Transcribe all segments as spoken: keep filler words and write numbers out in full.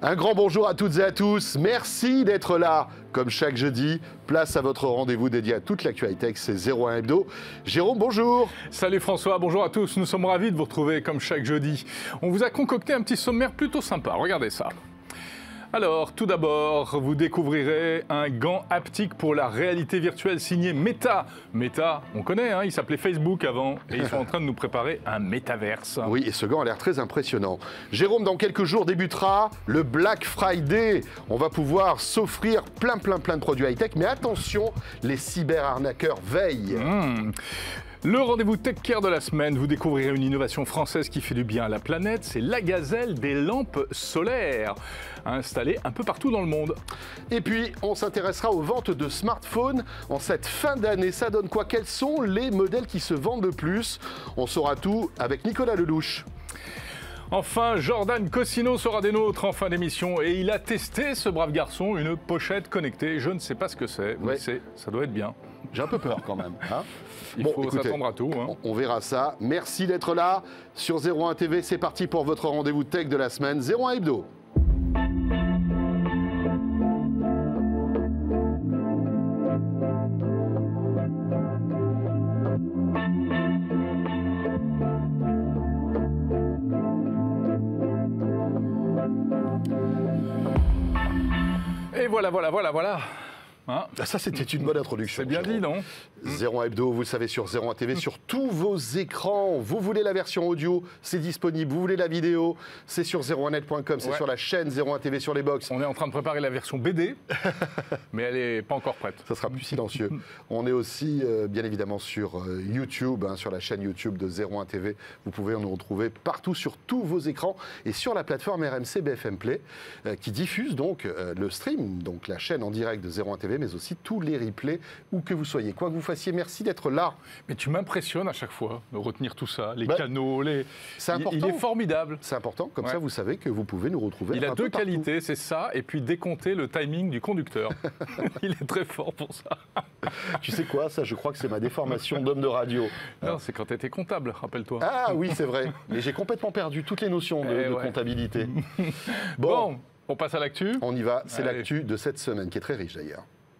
Un grand bonjour à toutes et à tous. Merci d'être là. Comme chaque jeudi, place à votre rendez-vous dédié à toute l'actualité, c'est zéro un Hebdo. Jérôme, bonjour. Salut François, bonjour à tous. Nous sommes ravis de vous retrouver comme chaque jeudi. On vous a concocté un petit sommaire plutôt sympa. Regardez ça. Alors, tout d'abord, vous découvrirez un gant haptique pour la réalité virtuelle signé Meta. Meta, on connaît, hein, il s'appelait Facebook avant et ils sont en train de nous préparer un métaverse. Oui, et ce gant a l'air très impressionnant. Jérôme, dans quelques jours débutera le Black Friday. On va pouvoir s'offrir plein, plein, plein de produits high-tech, mais attention, les cyber-arnaqueurs veillent. Mmh. Le rendez-vous Tech Care de la semaine, vous découvrirez une innovation française qui fait du bien à la planète, c'est la gazelle des lampes solaires, installées un peu partout dans le monde. Et puis, on s'intéressera aux ventes de smartphones en cette fin d'année. Ça donne quoi? Quels sont les modèles qui se vendent le plus? On saura tout avec Nicolas Lelouch. Enfin, Jordan Cossino sera des nôtres en fin d'émission et il a testé, ce brave garçon, une pochette connectée. Je ne sais pas ce que c'est, mais ouais. ça doit être bien. J'ai un peu peur quand même. Hein Il bon, faut s'attendre à tout. Hein. On, on verra ça. Merci d'être là sur zéro un T V. C'est parti pour votre rendez-vous tech de la semaine. zéro un Hebdo. Et voilà, voilà, voilà, voilà. Hein ah, ça, c'était une bonne introduction. C'est bien dit, non? zéro un Hebdo, vous le savez, sur zéro un T V, sur tous vos écrans. Vous voulez la version audio, c'est disponible. Vous voulez la vidéo, c'est sur zéro un net point com, c'est ouais. sur la chaîne zéro un T V sur les box. On est en train de préparer la version B D, mais elle n'est pas encore prête. Ça sera plus silencieux. On est aussi, euh, bien évidemment, sur euh, YouTube, hein, sur la chaîne YouTube de zéro un T V. Vous pouvez nous retrouver partout sur tous vos écrans et sur la plateforme R M C B F M Play, euh, qui diffuse donc euh, le stream, donc la chaîne en direct de zéro un T V, mais aussi tous les replays, où que vous soyez. Quoi que vous fassiez, merci d'être là. Mais tu m'impressionnes à chaque fois de retenir tout ça, les bah, canaux, les... C'est important. Il est formidable. C'est important, comme ouais. ça vous savez que vous pouvez nous retrouver. Il a un deux peu qualités, c'est ça, et puis décompter le timing du conducteur. Il est très fort pour ça. Tu sais quoi, ça je crois que c'est ma déformation d'homme de radio. Non, c'est quand tu étais comptable, rappelle-toi. Ah oui, c'est vrai. Mais j'ai complètement perdu toutes les notions de, de ouais. comptabilité. Bon. bon, on passe à l'actu. On y va, c'est l'actu de cette semaine, qui est très riche d'ailleurs.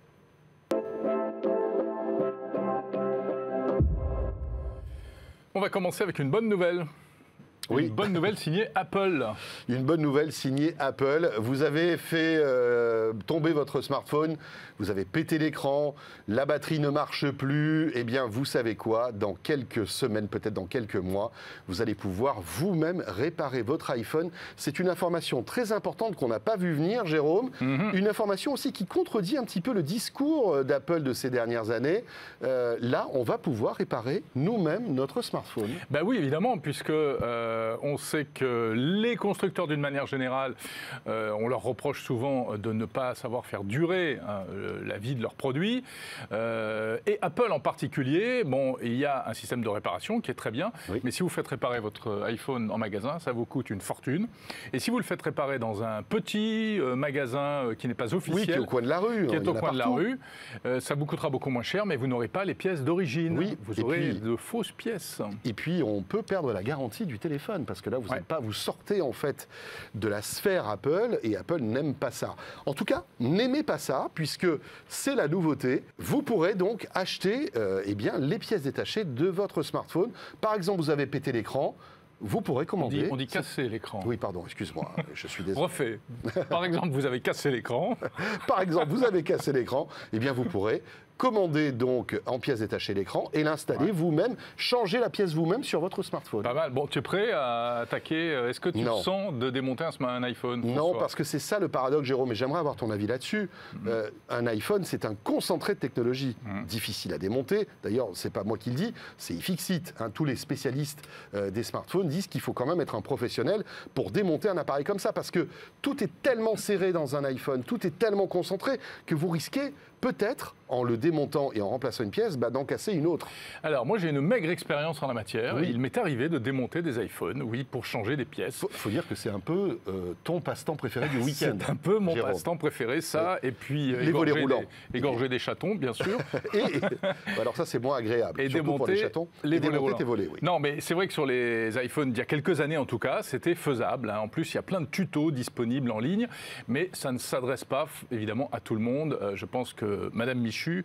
On va commencer avec une bonne nouvelle. Oui. Une bonne nouvelle signée Apple. Une bonne nouvelle signée Apple. Vous avez fait euh, tomber votre smartphone, vous avez pété l'écran, la batterie ne marche plus. Eh bien, vous savez quoi? Dans quelques semaines, peut-être dans quelques mois, vous allez pouvoir vous-même réparer votre iPhone. C'est une information très importante qu'on n'a pas vu venir, Jérôme. Mm-hmm. Une information aussi qui contredit un petit peu le discours d'Apple de ces dernières années. Euh, là, on va pouvoir réparer nous-mêmes notre smartphone. Ben oui, évidemment, puisque... Euh... Euh, on sait que les constructeurs, d'une manière générale, euh, on leur reproche souvent de ne pas savoir faire durer hein, la vie de leurs produits. Euh, et Apple en particulier, bon, il y a un système de réparation qui est très bien, oui. mais si vous faites réparer votre iPhone en magasin, ça vous coûte une fortune. Et si vous le faites réparer dans un petit euh, magasin qui n'est pas officiel, oui, qui est au coin de la rue, qui est au coin partout. de la rue, euh, ça vous coûtera beaucoup moins cher, mais vous n'aurez pas les pièces d'origine. Oui, vous aurez puis, de fausses pièces. Et puis, on peut perdre la garantie du téléphone. Parce que là, vous, ouais. pas, vous sortez en fait de la sphère Apple et Apple n'aime pas ça. En tout cas, n'aimez pas ça puisque c'est la nouveauté. Vous pourrez donc acheter euh, eh bien, les pièces détachées de votre smartphone. Par exemple, vous avez pété l'écran. Vous pourrez commander... On dit, on dit casser l'écran. Oui, pardon, excuse-moi, je suis désolé. Refait. Par exemple, vous avez cassé l'écran. Par exemple, vous avez cassé l'écran. Eh bien, vous pourrez commander donc en pièces détachées l'écran et l'installer ouais. vous-même, changer la pièce vous-même sur votre smartphone. Pas mal. Bon, tu es prêt à attaquer? Est-ce que tu non. te sens de démonter un, un iPhone? Non, François? Parce que c'est ça le paradoxe, Jérôme, et j'aimerais avoir ton avis là-dessus. Mmh. Euh, un iPhone, c'est un concentré de technologie, mmh. difficile à démonter. D'ailleurs, c'est pas moi qui le dis, c'est iFixit. Hein. Tous les spécialistes euh, des smartphones disent qu'il faut quand même être un professionnel pour démonter un appareil comme ça, parce que tout est tellement serré dans un iPhone, tout est tellement concentré que vous risquez peut-être, en le démontant et en remplaçant une pièce, bah, d'en casser une autre. Alors, moi, j'ai une maigre expérience en la matière. Oui. Il m'est arrivé de démonter des iPhones, oui, pour changer des pièces. Il faut, faut dire que c'est un peu euh, ton passe-temps préféré du week-end. C'est un peu mon Jérôme. passe-temps préféré, ça, et puis euh, Les volets égorger, roulants. des, égorger des chatons, bien sûr. et, et- alors ça, c'est moins agréable, Et surtout pour les démonter chatons. les et volets démonter roulants. tes volets, oui. Non, mais c'est vrai que sur les iPhones, il y a quelques années en tout cas, c'était faisable. hein. En plus, il y a plein de tutos disponibles en ligne, mais ça ne s'adresse pas f- évidemment à tout le monde. Euh, je pense que Madame Michu,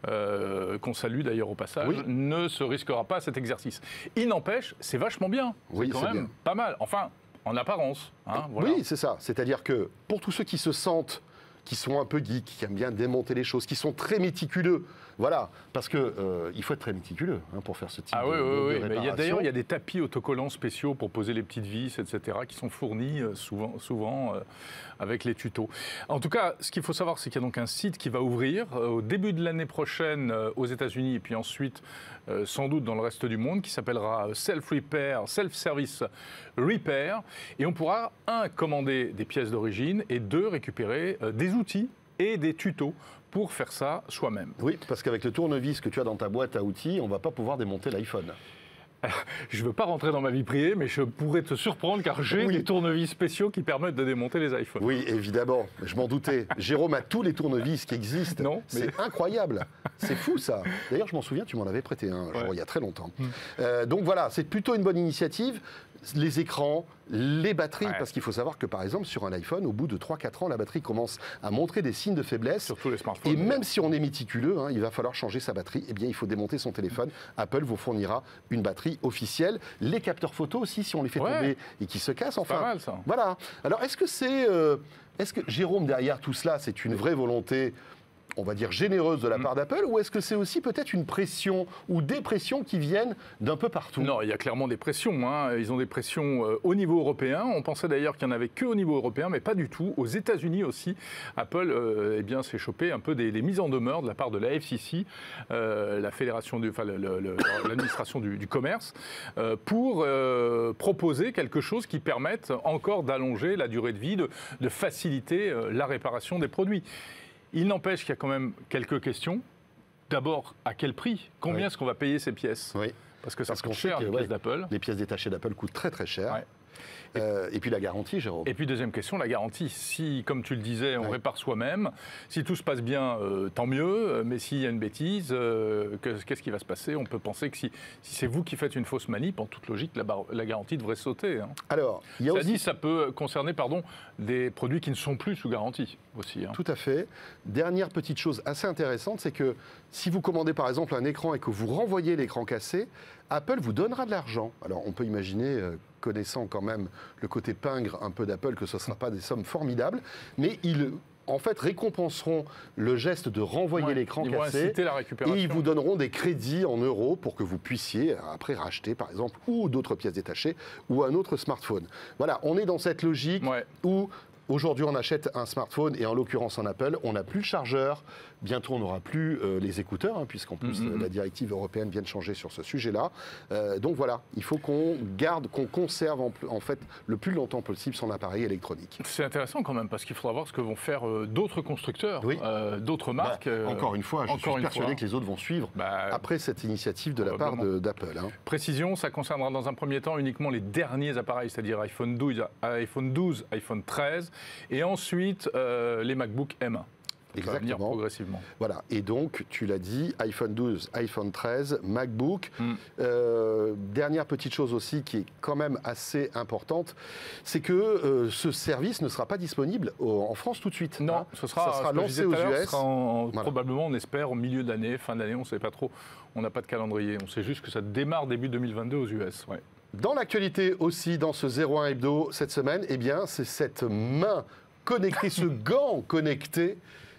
euh, qu'on salue d'ailleurs au passage, Oui. ne se risquera pas à cet exercice. Il n'empêche, c'est vachement bien. Oui, c'est quand c'est même bien. pas mal. Enfin, en apparence. hein, voilà. Oui, c'est ça. C'est-à-dire que pour tous ceux qui se sentent, qui sont un peu geeks, qui aiment bien démonter les choses, qui sont très méticuleux, voilà, parce que euh, il faut être très méticuleux hein, pour faire ce type Ah de, oui, de- oui, de oui. Mais il y a- réparation. d'ailleurs, il y a des tapis autocollants spéciaux pour poser les petites vis, et cetera, qui sont fournis euh, souvent, souvent euh, avec les tutos. En tout cas, ce qu'il faut savoir, c'est qu'il y a donc un site qui va ouvrir euh, au début de l'année prochaine euh, aux États-Unis et puis ensuite, euh, sans doute, dans le reste du monde, qui s'appellera Self Repair, Self Service Repair. Et on pourra, un, commander des pièces d'origine et deux, récupérer euh, des outils et des tutos pour faire ça soi-même. Oui, parce qu'avec le tournevis que tu as dans ta boîte à outils, on ne va pas pouvoir démonter l'iPhone. Je ne veux pas rentrer dans ma vie privée, mais je pourrais te surprendre car j'ai Oui. des tournevis spéciaux qui permettent de démonter les iPhones. Oui, évidemment, je m'en doutais. Jérôme a tous les tournevis qui existent. Non, mais- C'est incroyable. C'est fou ça. D'ailleurs, je m'en souviens, tu m'en avais prêté un jour, Ouais. il y a très longtemps. Mm. Euh, donc voilà, c'est plutôt une bonne initiative. Les écrans, les batteries, Ouais. parce qu'il faut savoir que par exemple sur un iPhone, au bout de trois quatre ans, la batterie commence à montrer des signes de faiblesse. Surtout les smartphones. Et même si on est méticuleux, hein, il va falloir changer sa batterie, eh bien il faut démonter son téléphone. Apple vous fournira une batterie officielle. Les capteurs photo aussi, si on les fait Ouais. tomber et qui se cassent. Enfin, Pas mal, ça. voilà. Alors est-ce que c'est, euh, est-ce que Jérôme derrière tout cela, c'est une vraie volonté, on va dire généreuse de la Mm. part d'Apple, ou est-ce que c'est aussi peut-être une pression ou des pressions qui viennent d'un peu partout? Non, il y a clairement des pressions. hein. Ils ont des pressions euh, au niveau européen. On pensait d'ailleurs qu'il n'y en avait que au niveau européen, mais pas du tout. Aux États-Unis aussi, Apple euh, eh bien, s'est chopé un peu des, des mises en demeure de la part de la F C C, euh, la fédération, du, enfin, le- le- le- l'administration du, du commerce, euh, pour euh, proposer quelque chose qui permette encore d'allonger la durée de vie, de, de faciliter euh, la réparation des produits. Il n'empêche qu'il y a quand même quelques questions. D'abord, à quel prix? Combien Oui. est-ce qu'on va payer ces pièces? Oui. Parce que ça Parce coûte qu'on sait cher, que, les ouais, pièces d'Apple. Les pièces détachées d'Apple coûtent très très cher. Ouais. Euh, et puis la garantie, Jérôme. Et puis deuxième question, la garantie. Si, comme tu le disais, on Ouais. répare soi-même, si tout se passe bien, euh, tant mieux. Mais s'il y a une bêtise, euh, que- qu'est-ce qui va se passer? On peut penser que si, si c'est vous qui faites une fausse manip, en toute logique, la, bar- la garantie devrait sauter. hein. Alors, il y a Ça aussi... dit, ça peut concerner pardon, des produits qui ne sont plus sous garantie aussi. hein. Tout à fait. Dernière petite chose assez intéressante, c'est que si vous commandez par exemple un écran et que vous renvoyez l'écran cassé, Apple vous donnera de l'argent. Alors on peut imaginer, euh, connaissant quand même le côté pingre un peu d'Apple, que ce ne sera pas des sommes formidables, mais ils en fait récompenseront le geste de renvoyer Ouais, l'écran ils vont cassé. inciter la récupération. Et ils vous donneront des crédits en euros pour que vous puissiez après racheter par exemple ou d'autres pièces détachées ou un autre smartphone. Voilà, on est dans cette logique Ouais. où aujourd'hui on achète un smartphone et en l'occurrence un Apple, on n'a plus le chargeur, bientôt on n'aura plus euh, les écouteurs, hein, puisqu'en plus Mm-hmm. euh, la directive européenne vient de changer sur ce sujet-là. Euh, donc voilà, il faut qu'on garde, qu'on conserve en, en fait le plus longtemps possible son appareil électronique. C'est intéressant quand même, parce qu'il faudra voir ce que vont faire euh, d'autres constructeurs, Oui. euh, d'autres marques. Bah, euh, encore une fois, je encore suis une persuadé fois. que les autres vont suivre Bah, après cette initiative de la part probablement. de- d'Apple. hein. Précision, ça concernera dans un premier temps uniquement les derniers appareils, c'est-à-dire iPhone douze, iPhone douze, iPhone treize, et ensuite euh, les MacBook M un. Ça va venir Exactement. progressivement. Voilà, et donc tu l'as dit, iPhone douze, iPhone treize, MacBook. Mm. Euh, dernière petite chose aussi qui est quand même assez importante, c'est que euh, ce service ne sera pas disponible au- en France tout de suite. Non, hein. ce sera, ça sera ce que je lancé disais aux tout à l'heure, U ce S. sera en- Voilà. probablement, on espère, au milieu d'année, fin d'année, on ne sait pas trop. On n'a pas de calendrier. On sait juste que ça démarre début deux mille vingt-deux aux U S. Ouais. Dans l'actualité aussi, dans ce zéro un hebdo cette semaine, eh bien, c'est cette main connectée, ce gant connecté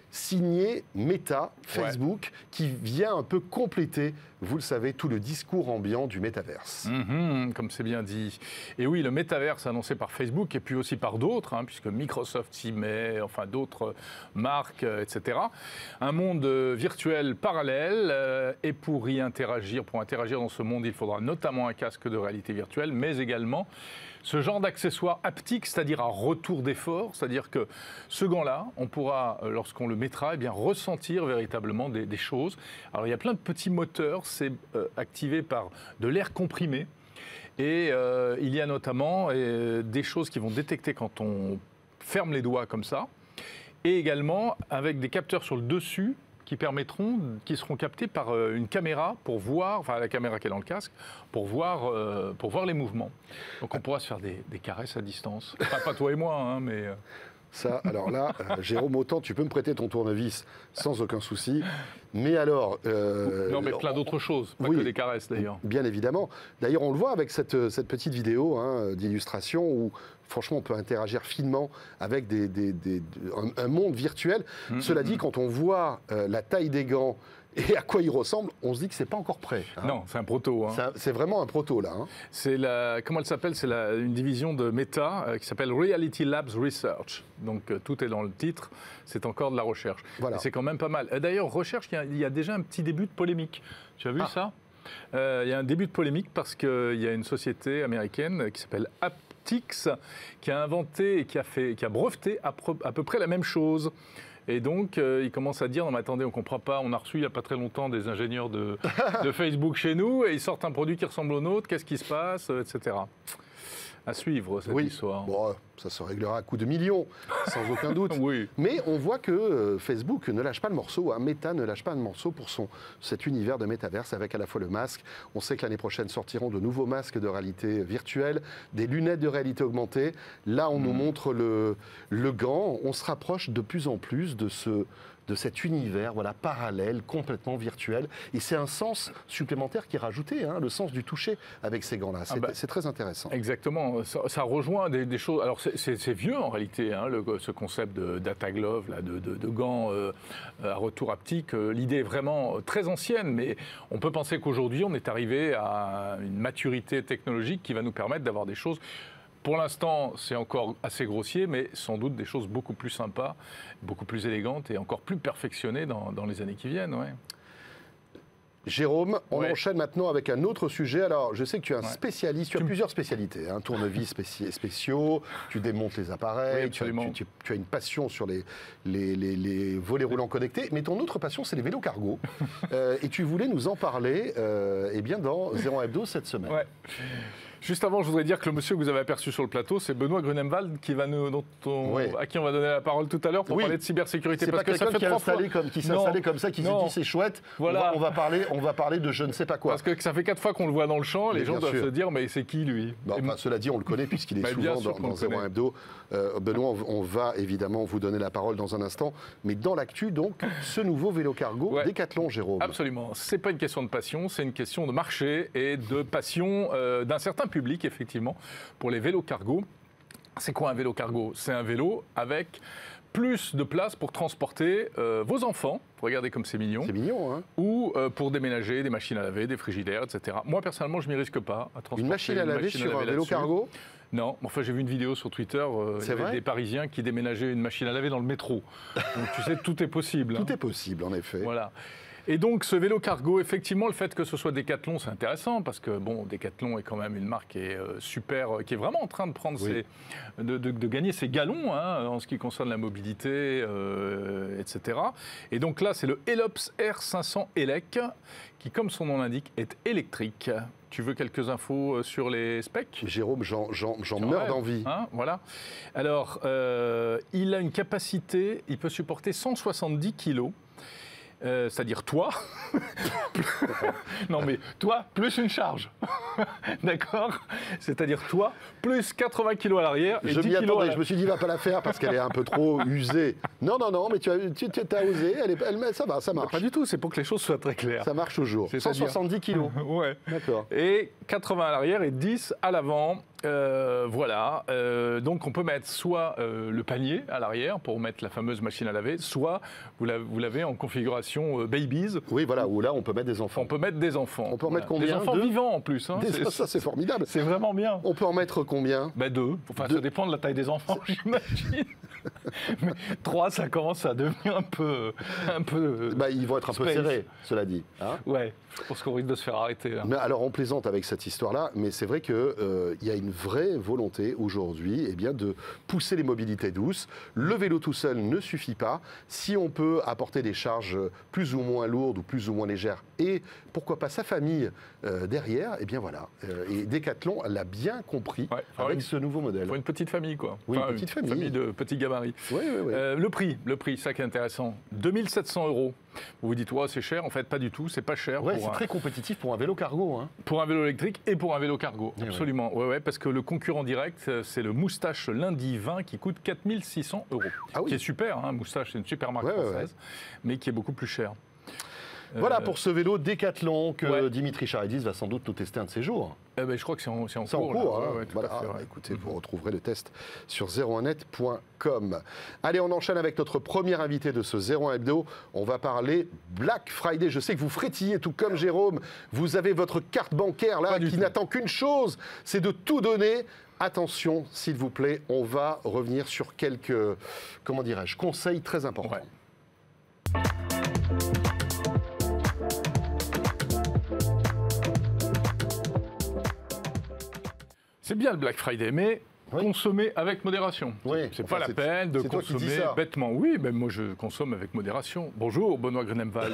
signé Meta, Facebook, qui vient un peu compléter, vous le savez, tout le discours ambiant du métaverse. Mhm, comme c'est bien dit. Et oui, le métaverse annoncé par Facebook et puis aussi par d'autres, hein, puisque Microsoft s'y met, enfin d'autres marques, euh, et cetera. Un monde euh, virtuel parallèle. euh, et pour y interagir, pour interagir dans ce monde, il faudra notamment un casque de réalité virtuelle, mais également ce genre d'accessoire haptique, c'est-à-dire à retour d'effort, c'est-à-dire que ce gant-là, on pourra, lorsqu'on le mettra, eh bien, ressentir véritablement des, des choses. Alors il y a plein de petits moteurs, c'est euh, activé par de l'air comprimé. Et euh, il y a notamment euh, des choses qui vont détecter quand on ferme les doigts comme ça, et également avec des capteurs sur le dessus qui permettront, qui seront captés par euh, une caméra pour voir, enfin la caméra qui est dans le casque, pour voir, euh, pour voir les mouvements. Donc on pourra se faire des, des caresses à distance. Enfin, pas toi et moi, hein, mais... Euh... Ça, alors là, euh, Jérôme, autant tu peux me prêter ton tournevis sans aucun souci. Mais alors... Euh, non, mais plein d'autres choses, pas oui, que des caresses d'ailleurs. Bien évidemment. D'ailleurs, on le voit avec cette, cette petite vidéo hein, d'illustration où, franchement, on peut interagir finement avec des, des, des, un, un monde virtuel. Mmh, Cela mmh. dit, quand on voit euh, la taille des gants et à quoi ils ressemblent, on se dit que c'est pas encore prêt. Hein. Non, c'est un proto. Hein. C'est vraiment un proto, là. Hein. C'est la, comment elle s'appelle? C'est la, une division de Meta euh, qui s'appelle Reality Labs Research. Donc euh, tout est dans le titre, c'est encore de la recherche. Voilà. C'est quand même pas mal. D'ailleurs, recherche, il y, a, il y a déjà un petit début de polémique. Tu as vu ah. ça euh, Il y a un début de polémique parce qu'il y a une société américaine qui s'appelle Aptix qui a inventé et qui a, fait, qui a breveté à, pro, à peu près la même chose. Et donc, euh, ils commencent à dire, non mais attendez, on ne comprend pas, on a reçu il n'y a pas très longtemps des ingénieurs de, de Facebook chez nous, et ils sortent un produit qui ressemble au nôtre, qu'est-ce qui se passe, et cetera. À suivre, cette oui. histoire. Bon, ça se réglera à coup de millions, sans aucun doute. Oui. Mais on voit que euh, Facebook ne lâche pas le morceau, hein. Meta ne lâche pas le morceau pour son, cet univers de métaverse, avec à la fois le masque. On sait que l'année prochaine sortiront de nouveaux masques de réalité virtuelle, des lunettes de réalité augmentée. Là, on mmh. nous montre le, le gant. On se rapproche de plus en plus de ce... de cet univers voilà, parallèle, complètement virtuel. Et c'est un sens supplémentaire qui est rajouté, hein, le sens du toucher avec ces gants-là. C'est ah bah, très intéressant. Exactement. Ça, ça rejoint des, des choses... Alors, c'est vieux, en réalité, hein, le, ce concept de data glove, là, de, de, de gants euh, à retour haptique. L'idée est vraiment très ancienne, mais on peut penser qu'aujourd'hui, on est arrivé à une maturité technologique qui va nous permettre d'avoir des choses... Pour l'instant, c'est encore assez grossier, mais sans doute des choses beaucoup plus sympas, beaucoup plus élégantes et encore plus perfectionnées dans, dans les années qui viennent. Ouais. Jérôme, on ouais. enchaîne maintenant avec un autre sujet. Alors, je sais que tu es un ouais. spécialiste, tu as tu plusieurs spécialités, hein, tournevis spéci spéciaux, tu démontes les appareils, oui, tu, as, tu, tu, tu as une passion sur les, les, les, les volets roulants connectés, mais ton autre passion, c'est les vélos cargo. euh, et tu voulais nous en parler euh, eh bien dans Zéro un Hebdo cette semaine. Ouais. Juste avant, je voudrais dire que le monsieur que vous avez aperçu sur le plateau, c'est Benoît Grunemwald qui va nous, dont on, oui. à qui on va donner la parole tout à l'heure pour oui. parler de cybersécurité. C'est pas quelqu'un qui, qui s'est installé comme ça, qui s'est dit c'est chouette, voilà. on, va, on, va parler, on va parler de je ne sais pas quoi. Parce que ça fait quatre fois qu'on le voit dans le champ, les mais gens doivent sûr. se dire mais c'est qui lui bah, enfin, Cela dit, on le connaît puisqu'il est bah, souvent dans, dans Zéro un Hebdo. Euh, Benoît, on va évidemment vous donner la parole dans un instant. Mais dans l'actu, donc, ce nouveau vélo cargo, ouais. Décathlon, Jérôme. Absolument. C'est pas une question de passion, c'est une question de marché et de passion euh, d'un certain public, effectivement. Pour les vélos cargo. C'est quoi un vélo cargo? C'est un vélo avec plus de place pour transporter euh, vos enfants, regardez comme c'est mignon, c'est mignon hein. ou euh, pour déménager des machines à laver, des frigidaires, et cetera. Moi, personnellement, je ne m'y risque pas à transporter une machine à laver sur un vélo cargo? Non, enfin j'ai vu une vidéo sur Twitter, euh, il y avait des Parisiens qui déménageaient une machine à laver dans le métro. Donc tu sais, tout est possible. Tout hein. est possible, en effet. Voilà. Et donc, ce vélo cargo, effectivement, le fait que ce soit Décathlon, c'est intéressant parce que, bon, Décathlon est quand même une marque qui est euh, super, euh, qui est vraiment en train de prendre oui. ses, de, de, de gagner ses galons hein, en ce qui concerne la mobilité, euh, et cetera. Et donc là, c'est le Helops R cinq cents Elec qui, comme son nom l'indique, est électrique. Tu veux quelques infos sur les specs? Jérôme, j'en meurs d'envie. Hein, voilà. Alors, euh, il a une capacité, il peut supporter cent soixante-dix kilos. Euh, c'est-à-dire toi, non mais toi plus une charge, d'accord? C'est-à-dire toi plus quatre-vingts kilos à l'arrière et je dix kilos à la... Je me suis dit, il ne va pas la faire parce qu'elle est un peu trop usée. Non, non, non, mais tu as, tu, tu as osé, elle est, elle, ça va, ça marche. Pas du tout, c'est pour que les choses soient très claires. Ça marche toujours. cent soixante-dix kilos. Ouais. D'accord. Et quatre-vingts à l'arrière et dix à l'avant. Euh, voilà, euh, donc on peut mettre soit euh, le panier à l'arrière pour mettre la fameuse machine à laver, soit vous l'avez en configuration euh, babies. Oui, voilà, où là on peut mettre des enfants. On peut mettre des enfants. On peut en mettre voilà. combien? Des enfants deux vivants en plus. Hein. Des... Ça c'est formidable. C'est vraiment bien. On peut en mettre combien? Ben deux. Enfin, deux. Ça dépend de la taille des enfants, j'imagine. Mais trois, ça commence à devenir un peu, un peu. Bah, ils vont être un space. peu serrés, cela dit. Hein ouais. Je pense qu'on risque de se faire arrêter. Là. Mais alors on plaisante avec cette histoire-là, mais c'est vrai que il euh, y a une une vraie volonté aujourd'hui eh bien, de pousser les mobilités douces. Le vélo tout seul ne suffit pas. Si on peut apporter des charges plus ou moins lourdes ou plus ou moins légères et pourquoi pas sa famille euh, derrière, eh bien voilà. Euh, et Decathlon l'a bien compris ouais, avec une, ce nouveau modèle. Pour une petite famille, quoi. Oui, enfin, une petite une famille. famille de petits gabarits. Oui, oui, oui. Euh, le prix, le prix, ça qui est intéressant. deux mille sept cents euros. Vous vous dites, ouais, c'est cher. En fait, pas du tout. C'est pas cher. Ouais, c'est un... très compétitif pour un vélo cargo. Hein. Pour un vélo électrique et pour un vélo cargo. Et absolument. ouais. Ouais, ouais, parce que le concurrent direct, c'est le Moustache Lundi vingt qui coûte quatre mille six cents euros. Ah oui. Qui est super. Hein, Moustache, c'est une super marque ouais, française, ouais, ouais. mais qui est beaucoup plus cher. Voilà euh... pour ce vélo Decathlon que ouais. Dimitri Charidis va sans doute nous tester un de ces jours. Eh ben, je crois que c'est en, en cours. C'est en cours. Hein. Ouais, ouais, voilà. fait, ouais. ah, écoutez, vous retrouverez le test sur zéro un net point com. Allez, on enchaîne avec notre premier invité de ce zéro un Hebdo. On va parler Black Friday. Je sais que vous frétillez tout comme Jérôme. Vous avez votre carte bancaire là qui n'attend qu'une chose, c'est de tout donner. Attention, s'il vous plaît, on va revenir sur quelques, comment dirais-je, conseils très importants. Ouais. C'est bien le Black Friday, mais oui. consommer avec modération. Oui. C'est enfin, pas la peine de consommer bêtement. Oui, mais moi je consomme avec modération. Bonjour Benoît Grunemwald.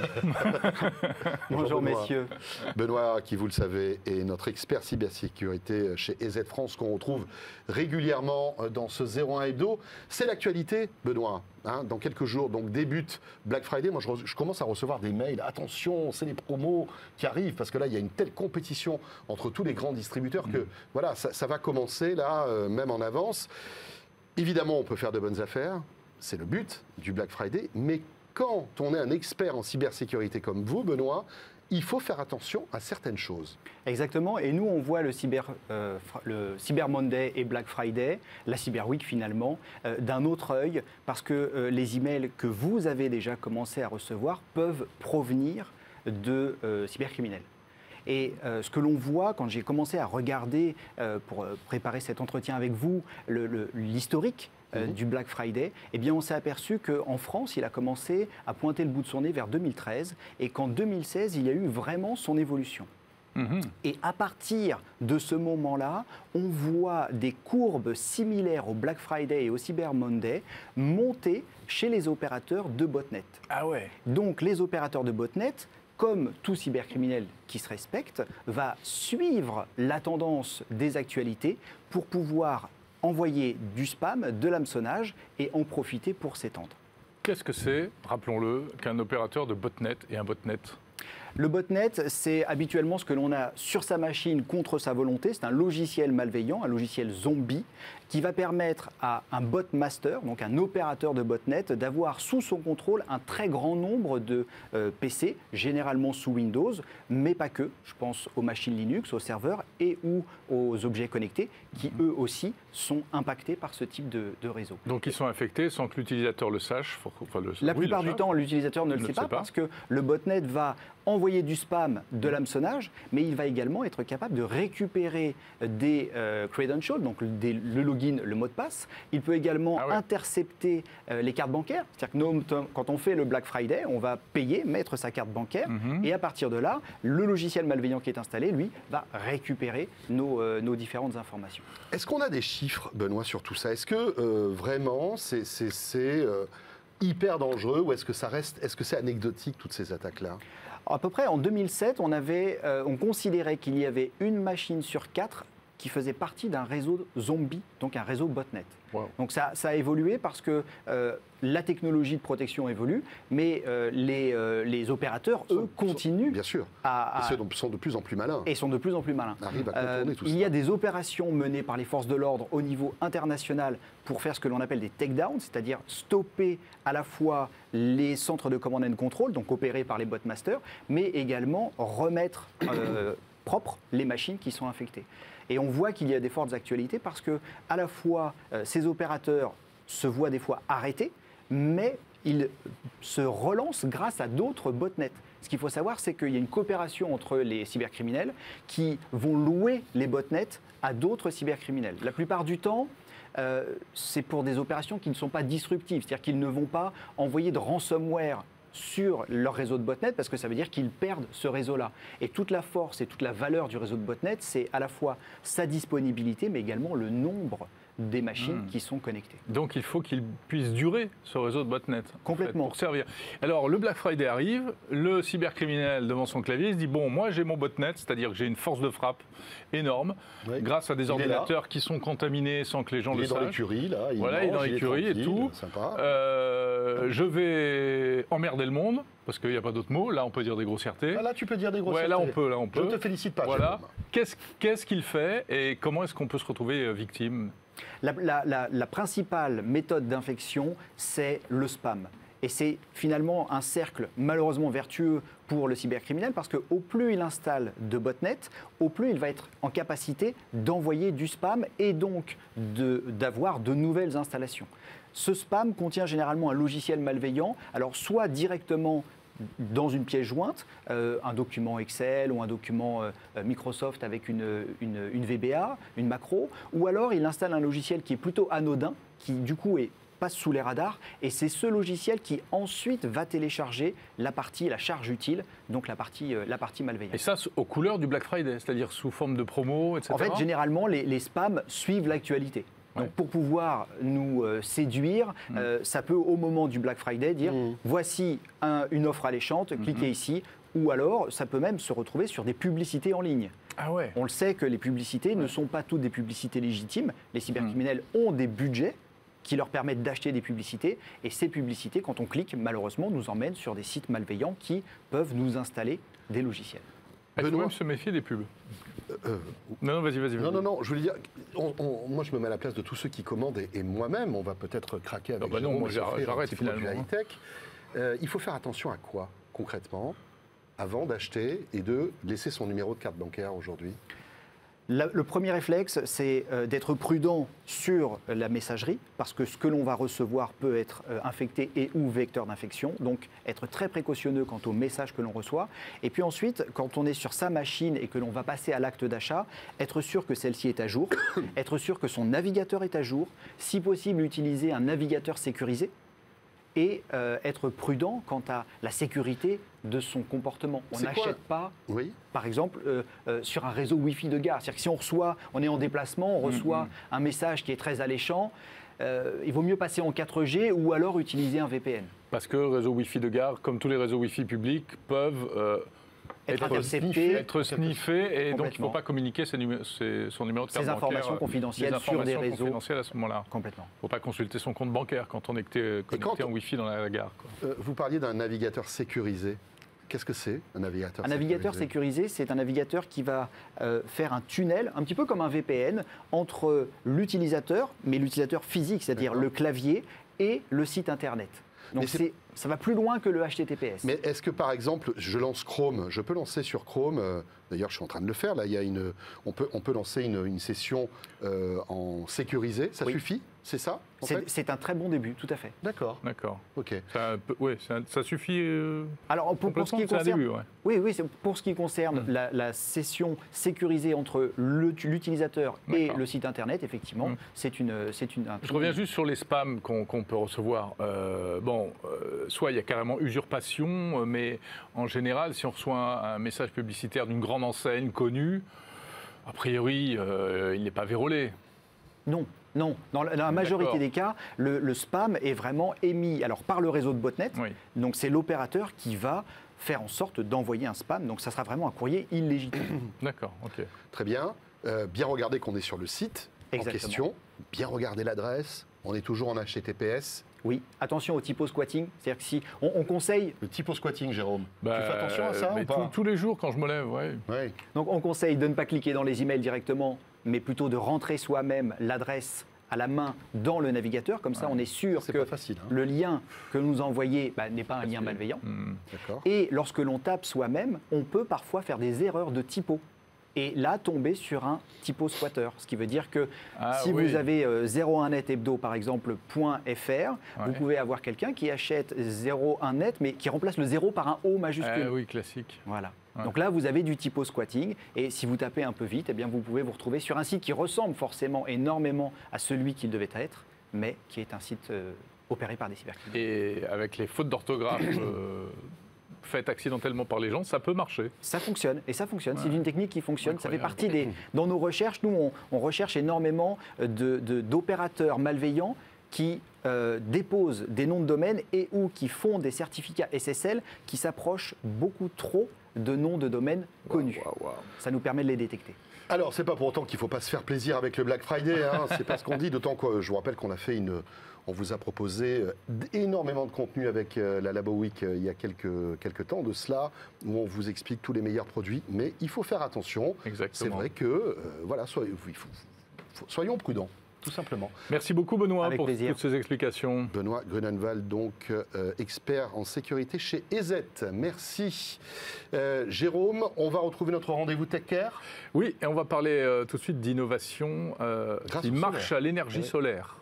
Bonjour Benoît. messieurs. Benoît, qui vous le savez, est notre expert cybersécurité chez E Z France, qu'on retrouve régulièrement dans ce zéro un Hebdo. C'est l'actualité, Benoît. Hein, dans quelques jours, donc débute Black Friday. Moi, je, je commence à recevoir des mails. Attention, c'est les promos qui arrivent, parce que là, il y a une telle compétition entre tous les grands distributeurs que, mmh. voilà, ça, ça va commencer, là, euh, même en avance. Évidemment, on peut faire de bonnes affaires. C'est le but du Black Friday. Mais quand on est un expert en cybersécurité comme vous, Benoît, il faut faire attention à certaines choses. Exactement, et nous on voit le Cyber, euh, le Cyber Monday et Black Friday, la Cyber Week finalement, euh, d'un autre œil, parce que euh, les emails que vous avez déjà commencé à recevoir peuvent provenir de euh, cybercriminels. Et euh, ce que l'on voit quand j'ai commencé à regarder, euh, pour euh, préparer cet entretien avec vous, l'historique euh, mmh. du Black Friday, eh bien on s'est aperçu qu'en France, il a commencé à pointer le bout de son nez vers deux mille treize et qu'en deux mille seize, il y a eu vraiment son évolution. Mmh. Et à partir de ce moment-là, on voit des courbes similaires au Black Friday et au Cyber Monday monter chez les opérateurs de botnet. Ah ouais. Donc les opérateurs de botnet, comme tout cybercriminel qui se respecte, va suivre la tendance des actualités pour pouvoir envoyer du spam, de l'hameçonnage et en profiter pour s'étendre. Qu'est-ce que c'est, rappelons-le, qu'un opérateur de botnet et un botnet ? Le botnet, c'est habituellement ce que l'on a sur sa machine contre sa volonté. C'est un logiciel malveillant, un logiciel zombie, qui va permettre à un botmaster, donc un opérateur de botnet, d'avoir sous son contrôle un très grand nombre de euh, P C, généralement sous Windows, mais pas que. Je pense aux machines Linux, aux serveurs et ou aux objets connectés, qui eux aussi sont impactés par ce type de, de réseau. Donc ils sont infectés sans que l'utilisateur le sache. Enfin, le, La oui, plupart le du temps, l'utilisateur ne le sait, sait pas, pas parce que le botnet va envoyer du spam, de l'hameçonnage, mais il va également être capable de récupérer des euh, credentials, donc des, le login, le mot de passe. Il peut également ah ouais. intercepter euh, les cartes bancaires. C'est-à-dire que nous, quand on fait le Black Friday, on va payer, mettre sa carte bancaire, mm-hmm. et à partir de là, le logiciel malveillant qui est installé, lui, va récupérer nos, euh, nos différentes informations. Est-ce qu'on a des chiffres, Benoît, sur tout ça? Est-ce que euh, vraiment c'est... c'est, c'est euh... hyper dangereux ou est-ce que ça reste, est-ce que c'est anecdotique toutes ces attaques-là? À peu près en deux mille sept, on, avait, euh, on considérait qu'il y avait une machine sur quatre qui faisait partie d'un réseau zombie, donc un réseau botnet. Wow. Donc ça, ça a évolué parce que euh, la technologie de protection évolue, mais euh, les, euh, les opérateurs, eux, sont, continuent. Bien sûr. À, à, et sont de plus en plus malins. Et sont de plus en plus malins. Arrivent à contourner euh, tout il ça. y a des opérations menées par les forces de l'ordre au niveau international pour faire ce que l'on appelle des takedowns, c'est-à-dire stopper à la fois les centres de command and control, donc opérés par les botmasters, mais également remettre euh, propres les machines qui sont infectées. Et on voit qu'il y a des fortes actualités parce que, à la fois, euh, ces opérateurs se voient des fois arrêtés, mais ils se relancent grâce à d'autres botnets. Ce qu'il faut savoir, c'est qu'il y a une coopération entre les cybercriminels qui vont louer les botnets à d'autres cybercriminels. La plupart du temps, euh, c'est pour des opérations qui ne sont pas disruptives, c'est-à-dire qu'ils ne vont pas envoyer de ransomware sur leur réseau de botnet parce que ça veut dire qu'ils perdent ce réseau-là. Et toute la force et toute la valeur du réseau de botnet, c'est à la fois sa disponibilité, mais également le nombre des machines mmh. qui sont connectées. Donc il faut qu'il puisse durer, ce réseau de botnet. Complètement. En fait, pour servir. Alors le Black Friday arrive, le cybercriminel devant son clavier se dit, bon, moi j'ai mon botnet, c'est-à-dire que j'ai une force de frappe énorme, oui. grâce à des il ordinateurs qui sont contaminés sans que les gens il le sachent. Il est dans l'écurie, là. Il voilà, mange, il est dans l'écurie et tout. Euh, je vais emmerder le monde, parce qu'il n'y a pas d'autre mot. Là, on peut dire des grossièretés. Ah, là, tu peux dire des grossièretés. Ouais, là, on peut. Là, on peut. Je te félicite pas. Voilà. Qu'est-ce qu'est-ce qu'il fait et comment est-ce qu'on peut se retrouver victime ? La, la, la, la principale méthode d'infection, c'est le spam. Et c'est finalement un cercle malheureusement vertueux pour le cybercriminel parce qu'au plus il installe de botnets, au plus il va être en capacité d'envoyer du spam et donc de, d'avoir de nouvelles installations. Ce spam contient généralement un logiciel malveillant, alors soit directement dans une pièce jointe, euh, un document Excel ou un document euh, Microsoft avec une, une, une V B A, une macro, ou alors il installe un logiciel qui est plutôt anodin, qui du coup est, passe sous les radars, et c'est ce logiciel qui ensuite va télécharger la partie, la charge utile, donc la partie, euh, la partie malveillante. Et ça aux couleurs du Black Friday, c'est-à-dire sous forme de promo, et cetera. En fait, généralement, les, les spams suivent l'actualité. Donc ouais. pour pouvoir nous euh, séduire, mmh. euh, ça peut au moment du Black Friday dire mmh. voici un, une offre alléchante, mmh. cliquez ici, ou alors ça peut même se retrouver sur des publicités en ligne. Ah ouais. On le sait que les publicités ouais. ne sont pas toutes des publicités légitimes, les cybercriminels mmh. ont des budgets qui leur permettent d'acheter des publicités, et ces publicités, quand on clique, malheureusement, nous emmènent sur des sites malveillants qui peuvent nous installer des logiciels. Il faut même se méfier des pubs. Euh, non, non, vas-y, vas-y. Non, non, non, je voulais dire, on, on, moi je me mets à la place de tous ceux qui commandent, et, et moi-même, on va peut-être craquer avec non, bah non, moi j'arrête finalement. High-tech. Euh, il faut faire attention à quoi, concrètement, avant d'acheter et de laisser son numéro de carte bancaire aujourd'hui ? La, le premier réflexe, c'est euh, d'être prudent sur la messagerie, parce que ce que l'on va recevoir peut être euh, infecté et ou vecteur d'infection. Donc, être très précautionneux quant aux messages que l'on reçoit. Et puis ensuite, quand on est sur sa machine et que l'on va passer à l'acte d'achat, être sûr que celle-ci est à jour, être sûr que son navigateur est à jour, si possible, utiliser un navigateur sécurisé, et euh, être prudent quant à la sécurité de son comportement. On n'achète pas, oui. par exemple, euh, euh, sur un réseau Wi-Fi de gare. C'est-à-dire que si on reçoit, on est en déplacement, on reçoit mm-hmm. un message qui est très alléchant, euh, il vaut mieux passer en quatre G ou alors utiliser un V P N. Parce que le réseau Wi-Fi de gare, comme tous les réseaux Wi-Fi publics, peuvent... Euh être, être intercepté, être sniffé, et donc il ne faut pas communiquer ses numé ses, son numéro de carte ces bancaire. Informations confidentielles des informations sur des réseaux confidentielles à ce moment-là. Complètement. Il ne faut pas consulter son compte bancaire quand on est connecté quand en Wi-Fi dans la gare. Quoi. Euh, vous parliez d'un navigateur sécurisé. Qu'est-ce que c'est, un navigateur un sécurisé ? navigateur sécurisé, c'est un navigateur qui va euh, faire un tunnel, un petit peu comme un V P N, entre l'utilisateur, mais l'utilisateur physique, c'est-à-dire le clavier, et le site Internet. Donc ça va plus loin que le H T T P S. Mais est-ce que par exemple, je lance Chrome, je peux lancer sur Chrome, euh, d'ailleurs je suis en train de le faire, là, il y a une, on, peut, on peut lancer une, une session euh, en sécurisé, ça oui. suffit ? C'est ça ? C'est un très bon début, tout à fait. D'accord. D'accord. Ok. Ça, oui, ça, ça suffit. Euh, Alors pour, pour ce qui concerne, début, ouais. oui, oui, pour ce qui concerne mmh. la, la session sécurisée entre l'utilisateur et le site internet, effectivement, mmh. c'est une, c'est une. Un Je reviens juste sur les spams qu'on qu'on peut recevoir. Euh, bon, euh, soit il y a carrément usurpation, mais en général, si on reçoit un, un message publicitaire d'une grande enseigne connue, a priori, euh, il n'est pas vérolé. Non. Non, dans la, dans la majorité des cas, le, le spam est vraiment émis alors, par le réseau de botnet. Oui. Donc c'est l'opérateur qui va faire en sorte d'envoyer un spam. Donc ça sera vraiment un courrier illégitime. D'accord, ok. Très bien. Euh, bien regarder qu'on est sur le site Exactement. En question. Bien regarder l'adresse. On est toujours en H T T P S. Oui, attention au typo squatting. C'est-à-dire que si on, on conseille... Le typo squatting, Jérôme. Bah, tu fais attention à ça mais ou pas tous, tous les jours quand je me lève, oui. Ouais. Donc on conseille de ne pas cliquer dans les emails directement, mais plutôt de rentrer soi-même l'adresse à la main dans le navigateur. Comme ça, ouais. on est sûr est que facile, hein. le lien que nous envoyez bah, n'est pas un lien malveillant. Mmh. Et lorsque l'on tape soi-même, on peut parfois faire des erreurs de typo. Et là, tomber sur un typo squatter. Ce qui veut dire que ah, si oui. vous avez euh, zéro un net hebdo, par exemple, .fr, ouais. vous pouvez avoir quelqu'un qui achète zéro un net, mais qui remplace le zéro par un O majuscule. Ah, oui, classique. Voilà. Ouais. Donc là, vous avez du typo squatting. Et si vous tapez un peu vite, eh bien, vous pouvez vous retrouver sur un site qui ressemble forcément énormément à celui qu'il devait être, mais qui est un site euh, opéré par des cybercriminels. Et avec les fautes d'orthographe euh, faites accidentellement par les gens, ça peut marcher. Ça fonctionne, et ça fonctionne. Ouais. C'est une technique qui fonctionne. Incroyable. Ça fait partie des... Dans nos recherches, nous, on, on recherche énormément de, de, d'opérateurs malveillants qui euh, déposent des noms de domaine et ou qui font des certificats S S L qui s'approchent beaucoup trop de noms de domaine connus. Wow, wow, wow. Ça nous permet de les détecter. Alors, c'est pas pour autant qu'il ne faut pas se faire plaisir avec le Black Friday, hein. C'est pas ce qu'on dit, d'autant que je vous rappelle qu'on a fait une... On vous a proposé énormément de contenu avec la Labo Week il y a quelques, quelques temps de cela, où on vous explique tous les meilleurs produits, mais il faut faire attention. Exactement. C'est vrai que, euh, voilà, soyez, il faut, faut, soyons prudents. Tout simplement. Merci beaucoup Benoît Avec pour plaisir. toutes ces explications. Benoît Grunenwald, donc euh, expert en sécurité chez E Z. Merci. Euh, Jérôme, on va retrouver notre rendez-vous TechCare. Oui, et on va parler euh, tout de suite d'innovation euh, qui marche à l'énergie oui. solaire.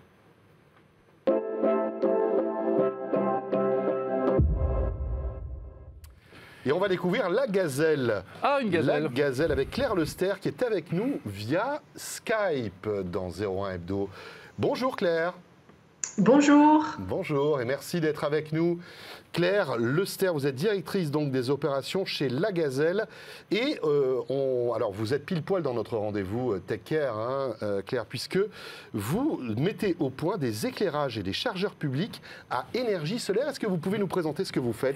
Et on va découvrir la Gazelle. Ah, une Gazelle. La Gazelle avec Claire Lester qui est avec nous via Skype dans zéro un Hebdo. Bonjour Claire. Bonjour. Bonjour et merci d'être avec nous. Claire Lester, vous êtes directrice donc des opérations chez La Gazelle. Et euh, on, alors vous êtes pile poil dans notre rendez-vous TechCare, hein, euh, Claire, puisque vous mettez au point des éclairages et des chargeurs publics à énergie solaire. Est-ce que vous pouvez nous présenter ce que vous faites ?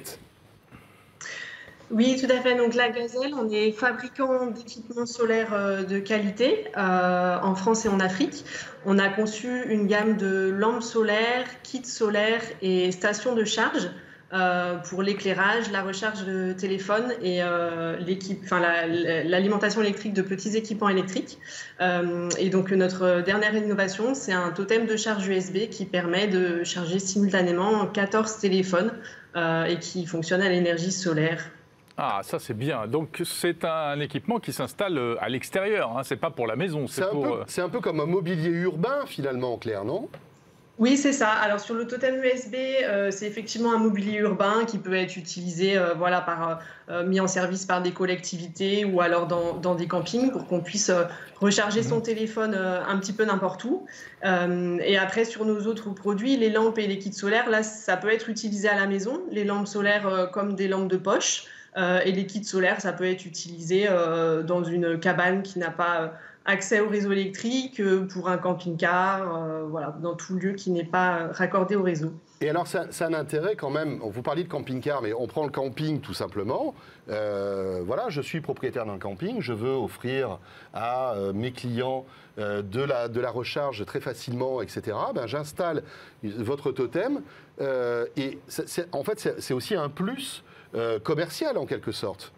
Oui, tout à fait. Donc, La Gazelle, on est fabricant d'équipements solaires de qualité euh, en France et en Afrique. On a conçu une gamme de lampes solaires, kits solaires et stations de charge euh, pour l'éclairage, la recharge de téléphone et euh, enfin, la, l'alimentation électrique de petits équipements électriques. Euh, et donc, notre dernière innovation, c'est un totem de charge U S B qui permet de charger simultanément quatorze téléphones euh, et qui fonctionne à l'énergie solaire. Ah, ça c'est bien. Donc c'est un équipement qui s'installe à l'extérieur, hein. C'est pas pour la maison. C'est, c'est, pour... un peu, c'est un peu comme un mobilier urbain finalement, Claire, non ? Oui, c'est ça. Alors sur le totem U S B, euh, c'est effectivement un mobilier urbain qui peut être utilisé, euh, voilà, par, euh, mis en service par des collectivités ou alors dans, dans des campings pour qu'on puisse euh, recharger son téléphone euh, un petit peu n'importe où. Euh, et après, sur nos autres produits, les lampes et les kits solaires, là, ça peut être utilisé à la maison. Les lampes solaires euh, comme des lampes de poche. Euh, et les kits solaires, ça peut être utilisé euh, dans une cabane qui n'a pas accès au réseau électrique, euh, pour un camping-car, euh, voilà, dans tout lieu qui n'est pas raccordé au réseau. Et alors, ça, ça a un intérêt quand même, vous parliez de camping-car, mais on prend le camping tout simplement. Euh, voilà, je suis propriétaire d'un camping, je veux offrir à euh, mes clients euh, de, la, de la recharge très facilement, et cetera. Ben, j'installe votre totem euh, et c'est, c'est, en fait, c'est, c'est aussi un plus Euh, commercial en quelque sorte.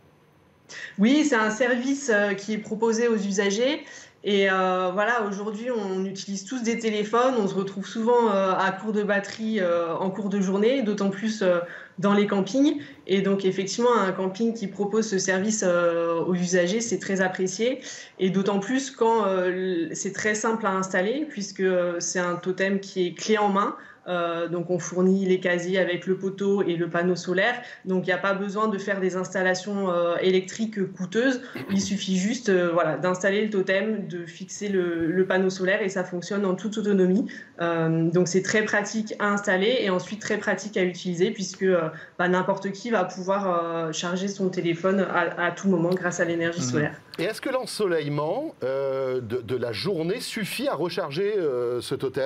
Oui, c'est un service euh, qui est proposé aux usagers. Et euh, voilà, aujourd'hui, on utilise tous des téléphones. On se retrouve souvent euh, à court de batterie euh, en cours de journée, d'autant plus euh, dans les campings. Et donc, effectivement, un camping qui propose ce service euh, aux usagers, c'est très apprécié. Et d'autant plus quand euh, c'est très simple à installer, puisque euh, c'est un totem qui est clé en main. Euh, donc on fournit les casiers avec le poteau et le panneau solaire, donc il n'y a pas besoin de faire des installations euh, électriques coûteuses, il suffit juste euh, voilà, d'installer le totem, de fixer le, le panneau solaire et ça fonctionne en toute autonomie. Euh, donc c'est très pratique à installer et ensuite très pratique à utiliser puisque euh, bah, n'importe qui va pouvoir euh, charger son téléphone à, à tout moment grâce à l'énergie mmh. solaire. Et est-ce que l'ensoleillement euh, de, de la journée suffit à recharger euh, ce totem ?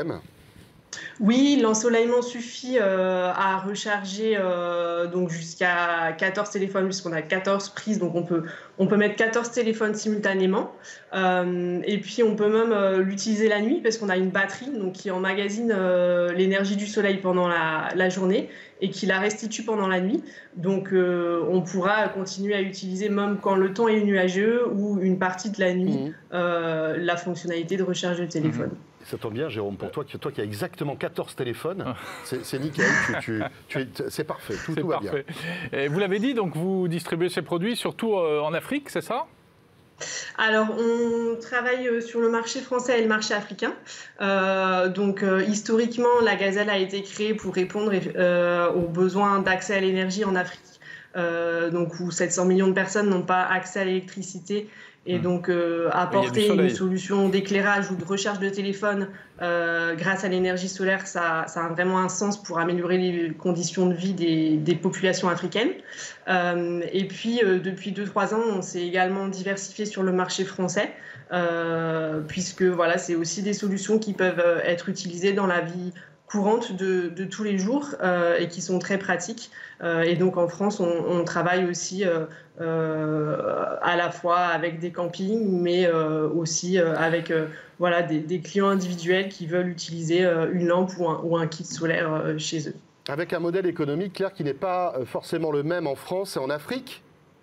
Oui, l'ensoleillement suffit euh, à recharger euh, donc jusqu'à quatorze téléphones, puisqu'on a quatorze prises, donc on peut, on peut mettre quatorze téléphones simultanément. Euh, et puis on peut même euh, l'utiliser la nuit, parce qu'on a une batterie donc, qui emmagasine euh, l'énergie du soleil pendant la, la journée et qui la restitue pendant la nuit. Donc euh, on pourra continuer à utiliser, même quand le temps est nuageux ou une partie de la nuit, mmh. euh, la fonctionnalité de recharge de téléphone. Mmh. Ça tombe bien, Jérôme, pour toi, toi qui as exactement quatorze téléphones, c'est, c'est nickel, tu, tu, tu es, c'est parfait, tout, c'est tout va parfait. bien. Et vous l'avez dit, donc vous distribuez ces produits surtout en Afrique, c'est ça ? Alors, on travaille sur le marché français et le marché africain. Euh, donc, euh, historiquement, la Gazelle a été créée pour répondre euh, aux besoins d'accès à l'énergie en Afrique. euh, donc où sept cents millions de personnes n'ont pas accès à l'électricité. Et donc, euh, apporter une solution d'éclairage ou de recharge de téléphone euh, grâce à l'énergie solaire, ça, ça a vraiment un sens pour améliorer les conditions de vie des, des populations africaines. Euh, et puis, euh, depuis deux trois ans, on s'est également diversifié sur le marché français, euh, puisque voilà, c'est aussi des solutions qui peuvent être utilisées dans la vie courantes de, de tous les jours euh, et qui sont très pratiques. Euh, et donc en France, on, on travaille aussi euh, euh, à la fois avec des campings, mais euh, aussi euh, avec euh, voilà, des, des clients individuels qui veulent utiliser euh, une lampe ou un, ou un kit solaire euh, chez eux. Avec un modèle économique, Claire, qui n'est pas forcément le même en France et en Afrique ?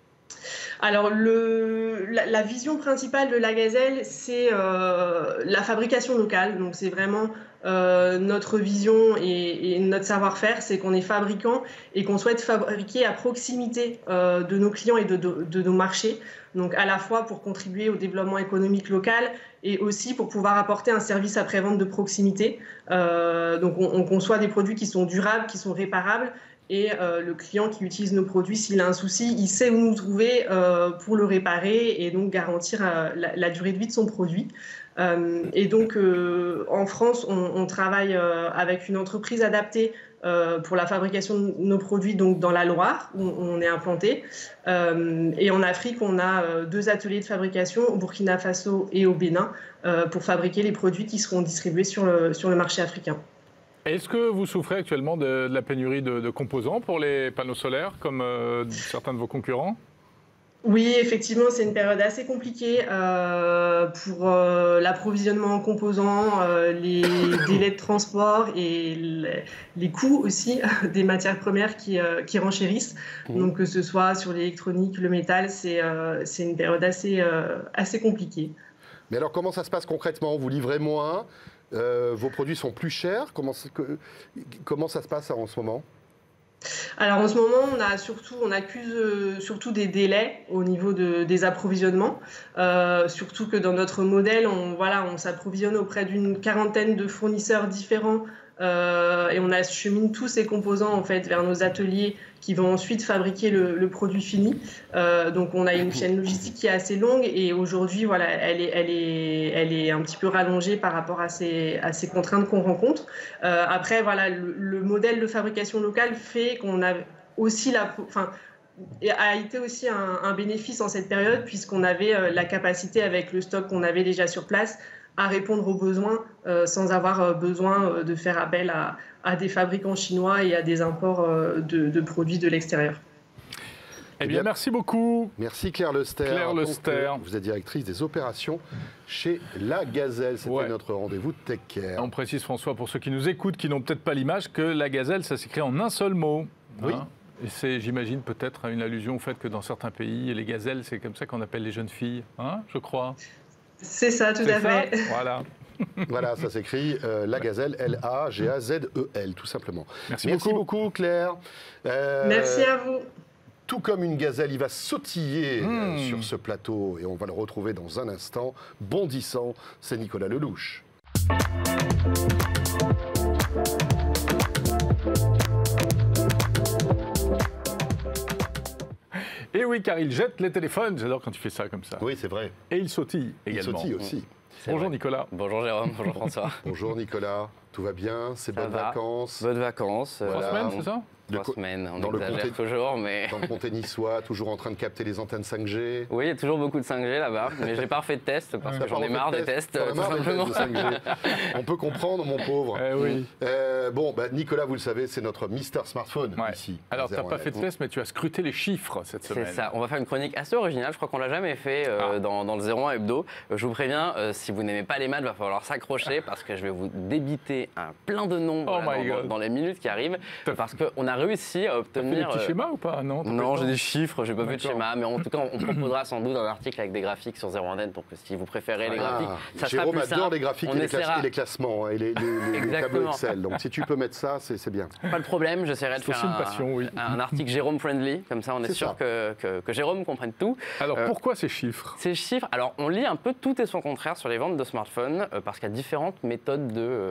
Alors, le, la, la vision principale de la Gazelle, c'est euh, la fabrication locale. Donc, c'est vraiment euh, notre vision et, et notre savoir-faire, c'est qu'on est fabricant et qu'on souhaite fabriquer à proximité euh, de nos clients et de, de, de nos marchés. Donc, à la fois pour contribuer au développement économique local et aussi pour pouvoir apporter un service après-vente de proximité. Euh, donc, on, on conçoit des produits qui sont durables, qui sont réparables. Et euh, le client qui utilise nos produits, s'il a un souci, il sait où nous trouver euh, pour le réparer et donc garantir euh, la, la durée de vie de son produit. Euh, et donc, euh, en France, on, on travaille euh, avec une entreprise adaptée euh, pour la fabrication de nos produits, donc dans la Loire, où on est implanté. Euh, et en Afrique, on a euh, deux ateliers de fabrication, au Burkina Faso et au Bénin, euh, pour fabriquer les produits qui seront distribués sur le, sur le marché africain. Est-ce que vous souffrez actuellement de, de la pénurie de, de composants pour les panneaux solaires, comme euh, certains de vos concurrents ? Oui, effectivement, c'est une période assez compliquée euh, pour euh, l'approvisionnement en composants, euh, les délais de transport et les, les coûts aussi des matières premières qui, euh, qui renchérissent. Mmh. Donc, que ce soit sur l'électronique, le métal, c'est euh, c'est une période assez, euh, assez compliquée. Mais alors, comment ça se passe concrètement ? Vous livrez moins ? Euh, vos produits sont plus chers. Comment, que, comment ça se passe en ce moment ? Alors en ce moment, on a surtout, on accuse euh, surtout des délais au niveau de, des approvisionnements. Euh, surtout que dans notre modèle, on, voilà, on s'approvisionne auprès d'une quarantaine de fournisseurs différents. Euh, et on achemine tous ces composants en fait vers nos ateliers qui vont ensuite fabriquer le, le produit fini. Euh, donc on a une chaîne logistique qui est assez longue et aujourd'hui voilà, elle est, elle est, elle est un petit peu rallongée par rapport à ces, à ces contraintes qu'on rencontre. Euh, après voilà, le, le modèle de fabrication locale fait qu'on a aussi la, enfin, a été aussi un, un bénéfice en cette période puisqu'on avait euh, la capacité avec le stock qu'on avait déjà sur place à répondre aux besoins euh, sans avoir euh, besoin euh, de faire appel à, à des fabricants chinois et à des imports euh, de, de produits de l'extérieur. Eh bien, merci beaucoup. Merci Claire Lester. Claire Lester. Vous êtes directrice des opérations chez La Gazelle. C'était ouais. notre rendez-vous Tech Care. On précise, François, pour ceux qui nous écoutent, qui n'ont peut-être pas l'image, que La Gazelle, ça s'écrit en un seul mot. Oui. Hein, et c'est, j'imagine, peut-être une allusion au fait que dans certains pays, les gazelles, c'est comme ça qu'on appelle les jeunes filles, hein, je crois. C'est ça, tout à fait. Voilà. Voilà, ça s'écrit euh, La Gazelle, L A G A Z E L, tout simplement. Merci, Merci beaucoup. beaucoup, Claire. Euh, Merci à vous. Tout comme une gazelle, il va sautiller mmh. euh, sur ce plateau et on va le retrouver dans un instant. Bondissant, c'est Nicolas Lelouch. Et oui, car il jette les téléphones. J'adore quand tu fais ça comme ça. Oui, c'est vrai. Et il sautille également. Il sautille aussi. C'est Bonjour vrai. Nicolas. Bonjour Jérôme, bonjour François. Bonjour Nicolas, tout va bien? C'est bonnes va. vacances? Bonnes vacances. Trois voilà. semaines, c'est ça? Trois co- semaines, on dans exagère le comté, toujours, mais... Dans le comté niçois, toujours en train de capter les antennes cinq G. Oui, il y a toujours beaucoup de cinq G là-bas, mais j'ai pas refait de test parce que j'en ai marre des tests, tout simplement. De cinq G. On peut comprendre, mon pauvre. Eh oui. Euh, bon, bah, Nicolas, vous le savez, c'est notre Mister Smartphone ouais. ici. Alors, tu n'as pas fait de test, mais tu as scruté les chiffres cette semaine. C'est ça. On va faire une chronique assez originale. Je crois qu'on l'a jamais fait euh, ah. dans, dans le zéro un Hebdo. Je vous préviens, euh, si vous n'aimez pas les maths, il va falloir s'accrocher parce que je vais vous débiter un plein de nombres oh là, dans, dans, dans les minutes qui arrivent. Parce qu'on a réussi à obtenir... T'as fait des petits schémas ou pas? Non, non j'ai des chiffres, j'ai pas fait de schéma, mais en tout cas, on proposera sans doute un article avec des graphiques sur zéro un N pour que si vous préférez les graphiques, ah, ça Jérôme sera plus adore simple. les graphiques on et, essaiera... les les classements et les, les, les tableaux Excel. Donc si tu peux mettre ça, c'est bien. Pas de problème, j'essaierai de faire une un, passion, oui. un article Jérôme friendly, comme ça on est, est sûr que, que, que Jérôme comprenne tout. Alors euh, pourquoi ces chiffres? Ces chiffres, alors on lit un peu tout et son contraire sur les ventes de smartphones euh, parce qu'il y a différentes méthodes de, euh,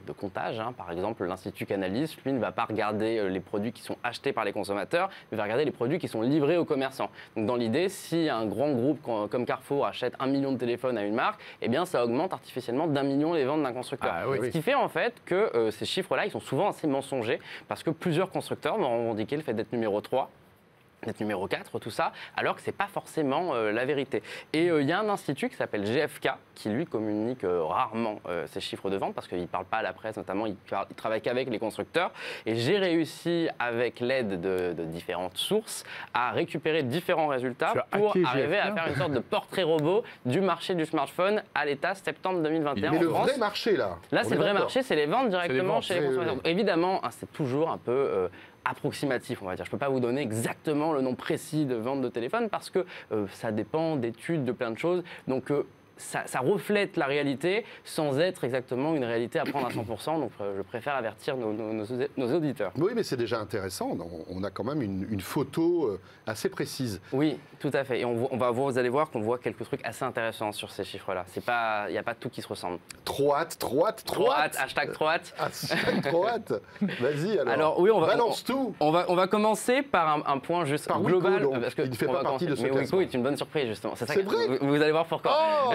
de comptage. Hein. Par exemple, l'Institut Canalys, lui, ne va pas regarder les produits qui sont achetés par les consommateurs, mais va regarder les produits qui sont livrés aux commerçants. Donc dans l'idée, si un grand groupe comme Carrefour achète un million de téléphones à une marque, eh bien ça augmente artificiellement d'un million les ventes d'un constructeur. Ah, oui. Ce qui fait en fait que euh, ces chiffres-là, ils sont souvent assez mensongers parce que plusieurs constructeurs vont revendiquer le fait d'être numéro trois. D'être numéro quatre, tout ça, alors que ce n'est pas forcément euh, la vérité. Et il euh, y a un institut qui s'appelle G F K, qui lui communique euh, rarement euh, ses chiffres de vente, parce qu'il ne parle pas à la presse, notamment, il, il travaille qu'avec les constructeurs. Et j'ai réussi, avec l'aide de, de différentes sources, à récupérer différents résultats pour arriver à faire une sorte de portrait robot du marché du smartphone à l'état septembre deux mille vingt et un Mais en le France. vrai marché, là Là, c'est le vrai marché, c'est les ventes directement les ventes, chez les consommateurs. Oui. Évidemment, hein, c'est toujours un peu... Euh, approximatif, on va dire. Je ne peux pas vous donner exactement le nom précis de vente de téléphone parce que euh, ça dépend d'études, de plein de choses. Donc, euh, ça, ça reflète la réalité sans être exactement une réalité à prendre à cent pour cent. Donc, euh, je préfère avertir nos, nos, nos, nos auditeurs. Oui, mais c'est déjà intéressant. On a quand même une, une photo assez précise. Oui, tout à fait. Et on, on va, vous allez voir qu'on voit quelques trucs assez intéressants sur ces chiffres-là. C'est pas, il n'y a pas tout qui se ressemble. Trop hâte, trop hâte, trop hâte. Hashtag trop hâte. Hashtag trop hâte. Vas-y alors. Alors oui, on va, balance on, tout. On va, on va commencer par un, un point juste par global. Wiko, donc, parce que il ne fait pas partie de ce mais classement. Wiko est une bonne surprise justement. C'est C'est vrai. Vous, vous allez voir pourquoi. Oh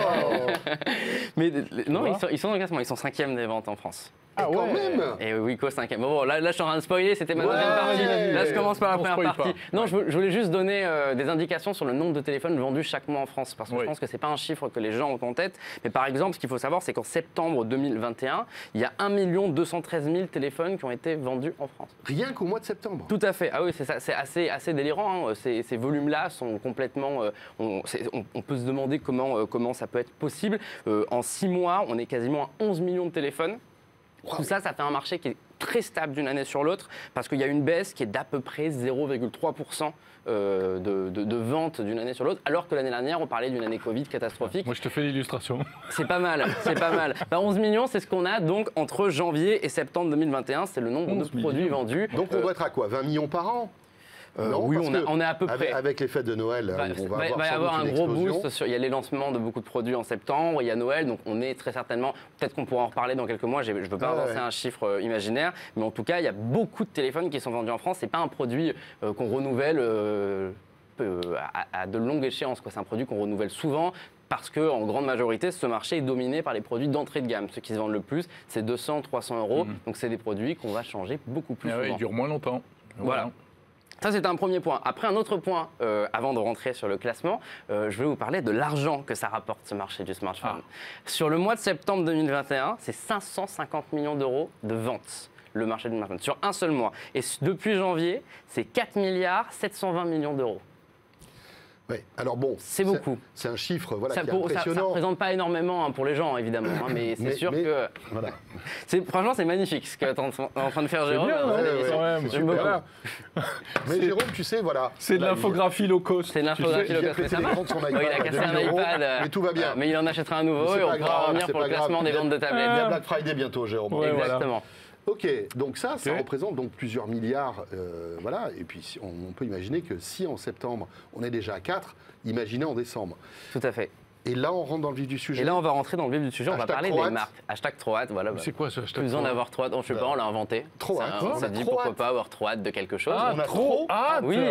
mais non, ils sont, ils sont dans le classement. Ils sont cinquième des ventes en France. Ah quand ouais. même. Et Wiko cinquième. Bon, bon là, là, je suis en train de spoiler, c'était ma ouais, deuxième partie. Ouais. Là, je commence par la on première partie. Pas. Non, je, je voulais juste donner euh, des indications sur le nombre de téléphones vendus chaque mois en France. Parce que oui. je pense que ce n'est pas un chiffre que les gens ont en tête. Mais par exemple, ce qu'il faut savoir, c'est qu'en septembre deux mille vingt et un, il y a un million deux cent treize mille téléphones qui ont été vendus en France. Rien qu'au mois de septembre. Tout à fait. Ah oui, c'est ça. C'est assez, assez délirant. Hein. Ces, ces volumes-là sont complètement. Euh, on, on, on peut se demander comment, euh, comment ça peut être possible. Euh, en six mois, on est quasiment à onze millions de téléphones. Wow. Tout ça, ça fait un marché qui est très stable d'une année sur l'autre parce qu'il y a une baisse qui est d'à peu près zéro virgule trois pour cent euh, de, de, de ventes d'une année sur l'autre, alors que l'année dernière, on parlait d'une année Covid catastrophique. Moi, je te fais l'illustration. C'est pas mal, c'est pas mal. Ben, onze millions, c'est ce qu'on a donc entre janvier et septembre deux mille vingt et un, c'est le nombre de produits millions. vendus. Donc on euh, doit être à quoi, vingt millions par an? Euh, non, oui, on, a, on est à peu près. Avec, avec les fêtes de Noël, bah, on va bah, avoir, va y avoir un gros explosion. boost. Sur, il y a les lancements de beaucoup de produits en septembre, il y a Noël, donc on est très certainement. Peut-être qu'on pourra en reparler dans quelques mois. Je ne veux pas ah, avancer ouais. un chiffre euh, imaginaire, mais en tout cas, il y a beaucoup de téléphones qui sont vendus en France. C'est pas un produit euh, qu'on renouvelle euh, à, à de longue échéance. C'est un produit qu'on renouvelle souvent. Parce qu'en grande majorité, ce marché est dominé par les produits d'entrée de gamme. Ceux qui se vendent le plus, c'est deux cents, trois cents euros. Mmh. Donc, c'est des produits qu'on va changer beaucoup plus ah souvent. Ouais, ils durent moins longtemps. Voilà. voilà. Ça, c'est un premier point. Après, un autre point, euh, avant de rentrer sur le classement, euh, je vais vous parler de l'argent que ça rapporte, ce marché du smartphone. Ah. Sur le mois de septembre deux mille vingt et un, c'est cinq cent cinquante millions d'euros de ventes, le marché du smartphone, sur un seul mois. Et depuis janvier, c'est quatre milliards sept cent vingt millions d'euros. Oui, alors bon, c'est beaucoup. C'est un chiffre voilà, ça, qui est pour, impressionnant. Ça ne représente pas énormément hein, pour les gens, évidemment, hein, mais c'est sûr mais, que... Voilà. Franchement, c'est magnifique ce que tu es en train de faire, Jérôme. Bien, ouais, ouais, ouais, voilà. Mais Jérôme, tu sais, voilà... C'est de l'infographie low cost. C'est de l'infographie low cost, mais ça marche. Son iPad, oui, il a cassé un iPad, mais tout va bien. Mais il en achètera un nouveau et on pourra revenir pour le classement des ventes de tablettes. Il y a Black Friday bientôt, Jérôme. Ouais, exactement. Ok, donc ça, ça okay. représente donc plusieurs milliards, euh, voilà. Et puis on, on peut imaginer que si en septembre on est déjà à quatre, imaginez en décembre. Tout à fait. Et là, on rentre dans le vif du sujet. Et là, on va rentrer dans le vif du sujet. Hashtag on va parler Troat. des marques. Hashtag Troat, voilà. C'est quoi ce hashtag Plus besoin d'avoir Troat. On ne sait pas, on l'a inventé. Troat. On s'est dit pourquoi pas avoir Troat de quelque chose. Ah, on a trop hâte. Oui.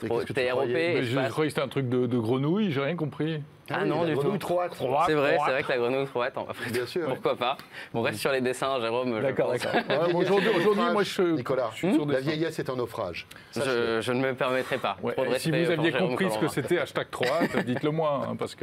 T R O P. Je croyais que c'était un truc de, de grenouille. J'ai rien compris. Ah, ah oui, non, du tout. Troat. C'est vrai, c'est vrai que la grenouille Troat, on va faire. Bien sûr. Pourquoi pas. On reste sur les dessins, Jérôme. D'accord, d'accord. Ouais, aujourd'hui, aujourd'hui, moi, je, Nicolas, je suis sur la vieillesse est un naufrage. Je, je ne me permettrai pas. Ouais, si vous aviez compris ce que c'était hashtag Troat, dites-le moi, hein, parce que.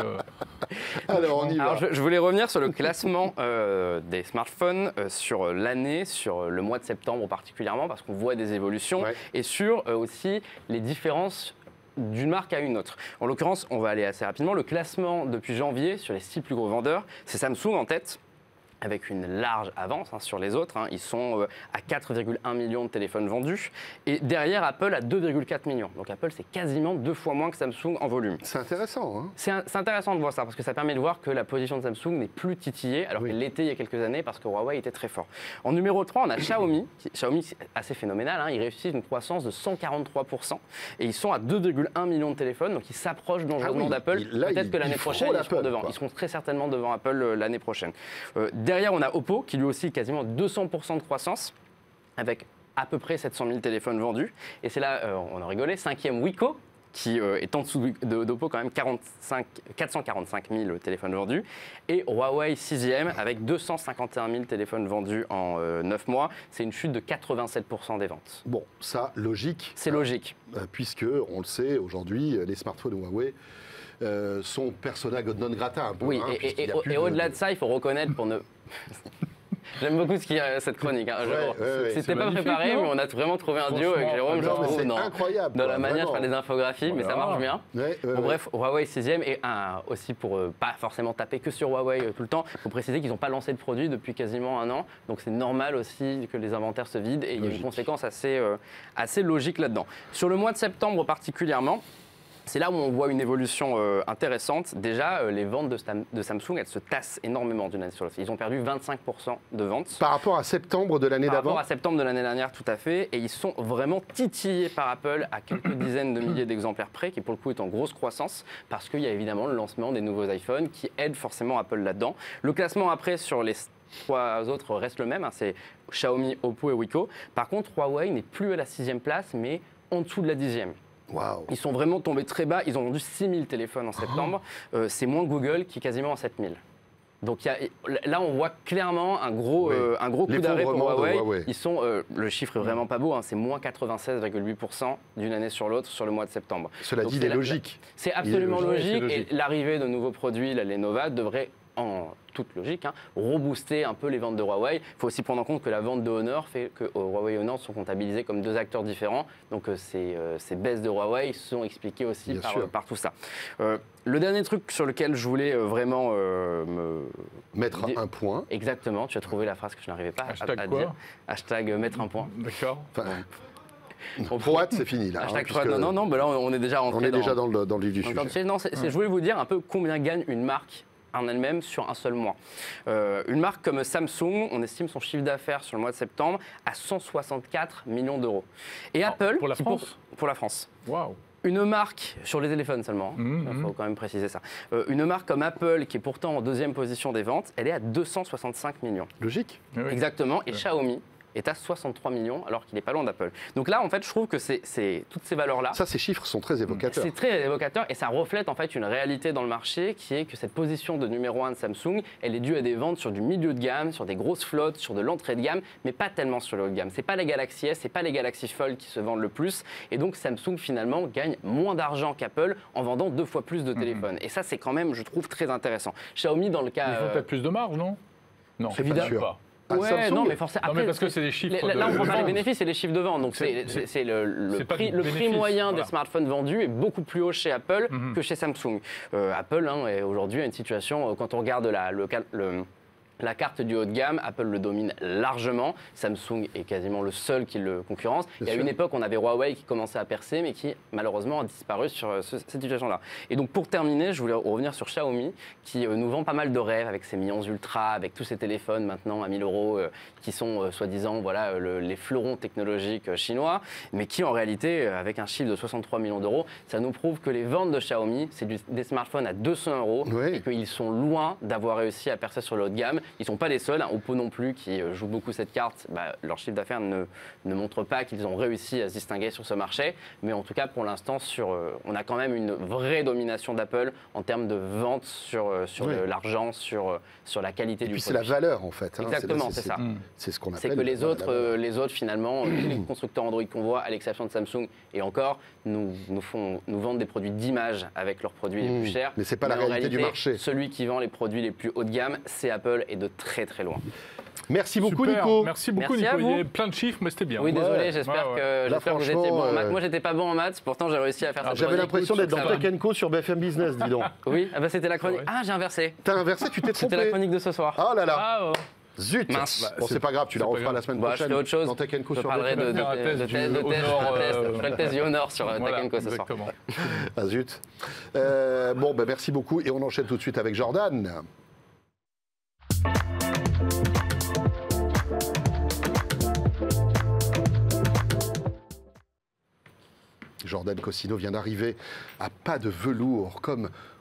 Alors, on y va. Alors, je, je voulais revenir sur le classement euh, des smartphones euh, sur l'année, sur le mois de septembre particulièrement, parce qu'on voit des évolutions, ouais. et sur euh, aussi les différences d'une marque à une autre. En l'occurrence, on va aller assez rapidement. Le classement depuis janvier sur les six plus gros vendeurs, c'est Samsung en tête, avec une large avance hein, sur les autres. Hein. Ils sont euh, à quatre virgule un millions de téléphones vendus. Et derrière, Apple à deux virgule quatre millions. Donc Apple, c'est quasiment deux fois moins que Samsung en volume. C'est intéressant. Hein c'est, un, c'est intéressant de voir ça, parce que ça permet de voir que la position de Samsung n'est plus titillée, alors oui. qu'elle l'était il y a quelques années, parce que Huawei était très fort. En numéro trois, on a Xiaomi. Qui, Xiaomi, c'est assez phénoménal. Hein. Ils réussissent une croissance de cent quarante-trois pour cent. Et ils sont à deux virgule un millions de téléphones. Donc ils s'approchent dangereusement ah oui. d'Apple. Là, Peut-être il, que l'année prochaine, ils seront devant. Quoi. Ils seront très certainement devant Apple euh, l'année prochaine. Euh, Derrière, on a Oppo, qui lui aussi quasiment deux cents pour cent de croissance, avec à peu près sept cent mille téléphones vendus. Et c'est là, euh, on en rigolait, cinquième Wiko, qui euh, est en dessous d'Oppo quand même, quarante-cinq, quatre cent quarante-cinq mille téléphones vendus. Et Huawei sixième, avec deux cent cinquante et un mille téléphones vendus en euh, neuf mois. C'est une chute de quatre-vingt-sept pour cent des ventes. Bon, ça, logique. C'est logique. Euh, puisque, on le sait, aujourd'hui, les smartphones Huawei euh, sont persona non grata un peu. Oui, hein, et, et, et, de... et au-delà de ça, il faut reconnaître pour ne... J'aime beaucoup ce qu'il y a, cette chronique. Hein. Ouais, ouais, ouais, C'était pas préparé, non mais on a vraiment trouvé un duo avec Jérôme, je non, mais trouve, c'est dans, incroyable, dans quoi, la manière vraiment. de faire des infographies, mais ça Voilà. marche bien. Ouais, ouais, Bon, ouais. bref, Huawei sixième et un, aussi pour euh, pas forcément taper que sur Huawei euh, tout le temps, il faut préciser qu'ils n'ont pas lancé de produit depuis quasiment un an, donc c'est normal aussi que les inventaires se vident et il y a Logique. une conséquence assez, euh, assez logique là-dedans. Sur le mois de septembre particulièrement, c'est là où on voit une évolution euh, intéressante. Déjà, euh, les ventes de, Sam- de Samsung, elles se tassent énormément d'une année sur l'autre. Ils ont perdu vingt-cinq pour cent de ventes. Par rapport à septembre de l'année Par d'avant. rapport à septembre de l'année dernière, tout à fait. Et ils sont vraiment titillés par Apple à quelques dizaines de milliers d'exemplaires près, qui pour le coup est en grosse croissance, parce qu'il y a évidemment le lancement des nouveaux iPhones qui aident forcément Apple là-dedans. Le classement après sur les trois autres reste le même, hein, c'est Xiaomi, Oppo et Wiko. Par contre, Huawei n'est plus à la sixième place, mais en dessous de la dixième. Waouh. Ils sont vraiment tombés très bas. Ils ont vendu six mille téléphones en septembre. Euh, c'est moins Google qui est quasiment à sept mille. Donc il y a, là, on voit clairement un gros, Oui. euh, un gros coup d'arrêt pour L'effondrement de Huawei. Huawei. Ils sont, euh, le chiffre est vraiment pas beau, hein, c'est moins quatre-vingt-seize virgule huit pour cent d'une année sur l'autre sur le mois de septembre. Cela Donc, dit, il c'est est la- logique. C'est absolument Il est logique, logique, c'est logique. et l'arrivée de nouveaux produits, la Lenovo, devrait en toute logique, hein, rebooster un peu les ventes de Huawei. Il faut aussi prendre en compte que la vente de Honor fait que euh, Huawei et Honor sont comptabilisés comme deux acteurs différents. Donc euh, ces, euh, ces baisses de Huawei sont expliquées aussi Bien par, sûr. euh, par tout ça. Euh, le dernier truc sur lequel je voulais euh, vraiment euh, me... Mettre Dis- un point. Exactement, tu as trouvé la phrase que je n'arrivais pas à- Hashtag à, quoi dire. Hashtag euh, mettre un point. D'accord. Enfin, On- Croate, c'est fini là. hein, Hashtag puisque non, non, non, mais là on est déjà rentré On est dans... déjà dans le, dans le vif du Encore sujet. une fois, non, c'est- c'est- je voulais vous dire un peu combien gagne une marque en elle-même sur un seul mois. Euh, une marque comme Samsung, on estime son chiffre d'affaires sur le mois de septembre à cent soixante-quatre millions d'euros. Et Apple... pour la qui France Pour la France. Waouh. Une marque, sur les téléphones seulement, il Mhm, faut mhm. quand même préciser ça. Euh, une marque comme Apple, qui est pourtant en deuxième position des ventes, elle est à deux cent soixante-cinq millions. Logique. Oui, oui. Exactement. Et Ouais. Xiaomi est à soixante-trois millions, alors qu'il n'est pas loin d'Apple. Donc là, en fait, je trouve que c'est c'est- toutes ces valeurs-là, Ça, ces chiffres sont très évocateurs. c'est très évocateur et ça reflète en fait une réalité dans le marché qui est que cette position de numéro un de Samsung, elle est due à des ventes sur du milieu de gamme, sur des grosses flottes, sur de l'entrée de gamme, mais pas tellement sur le haut de gamme. C'est pas les Galaxy S, c'est pas les Galaxy Fold qui se vendent le plus, et donc Samsung finalement gagne moins d'argent qu'Apple en vendant deux fois plus de téléphones. Et ça, c'est quand même, je trouve, très intéressant. Xiaomi, dans le cas, Ils font euh, peut-être plus de marge, non Non, C'est pas sûr. pas. Ah, ouais, Samsung, non, mais forcément. Non, mais parce que c'est des chiffres Là, de- là, on prend de pas les vente. bénéfices et les chiffres de vente. Donc, C'est- c'est c'est- c'est le, le c'est pas prix, du le prix bénéfice, moyen voilà. des smartphones vendus est beaucoup plus haut chez Apple Mhm. que chez Samsung. Euh, Apple, hein, est aujourd'hui à une situation, euh, quand on regarde la, le, cal- le- la carte du haut de gamme, Apple le domine largement. Samsung est quasiment le seul qui le concurrence. Il y a sûr. une époque, on avait Huawei qui commençait à percer, mais qui malheureusement a disparu sur euh, ce- cette situation-là. Et donc pour terminer, je voulais revenir sur Xiaomi, qui euh, nous vend pas mal de rêves avec ses Mi onze Ultra, avec tous ces téléphones maintenant à mille euros, euh, qui sont euh, soi-disant voilà, euh, le- les fleurons technologiques euh, chinois, mais qui en réalité, euh, avec un chiffre de soixante-trois millions d'euros, ça nous prouve que les ventes de Xiaomi, c'est du- des smartphones à deux cents euros, Oui. et qu'ils sont loin d'avoir réussi à percer sur le haut de gamme. Ils ne sont pas les seuls, hein. Oppo non plus, qui euh, joue beaucoup cette carte, bah, leur chiffre d'affaires ne, ne montre pas qu'ils ont réussi à se distinguer sur ce marché. Mais en tout cas, pour l'instant, sur, euh, on a quand même une vraie domination d'Apple en termes de vente sur, euh, sur Oui. le- l'argent, sur, euh, sur la qualité Et du puis c'est la produit. valeur en fait. hein. Exactement, c'est ça. C'est ce qu'on appelle. C'est que les la- autres, la valeur. euh, les autres finalement, euh, tous les constructeurs Android qu'on voit, à l'exception de Samsung et encore, nous, nous, font, nous vendent des produits d'image avec leurs produits les Mmh. plus chers. Mais c'est pas la en réalité du marché. Celui qui vend les produits les plus haut de gamme, c'est Apple et de très très loin. Merci beaucoup, Super. Nico. Merci beaucoup, Merci à Nico. Il y vous. avait plein de chiffres, mais c'était bien. Oui, Ouais. désolé, j'espère Ouais, ouais. que, Là, j'espère que vous étiez franchement, bon en maths. euh, Moi, j'étais pas bon en maths, pourtant j'ai réussi à faire cette J'avais chronique. l'impression d'être dans ça va. Tech Co sur B F M Business, dis donc. Oui, ah bah, c'était la chronique. Ouais. Ah, j'ai inversé. T'as inversé, tu t'es C'était la trompé. chronique de ce soir. Oh là là. Ah, oh. Zut. Mince. Bon, Bah, c'est c'est- pas grave, tu la c'est pas referas grave. la semaine Bah, je prochaine. ferai autre chose. Dans Tech Co Je sur parlerai B F de, M. de, faire un de, test de, du test, de test, Honor, un test. euh, Je ferai le test du Honor sur euh, Voilà, Tech Co ce soir. exactement. Ah zut. Euh, bon, ben merci beaucoup et on enchaîne tout de suite avec Jordan. Jordan Cossino vient d'arriver à pas de velours, comme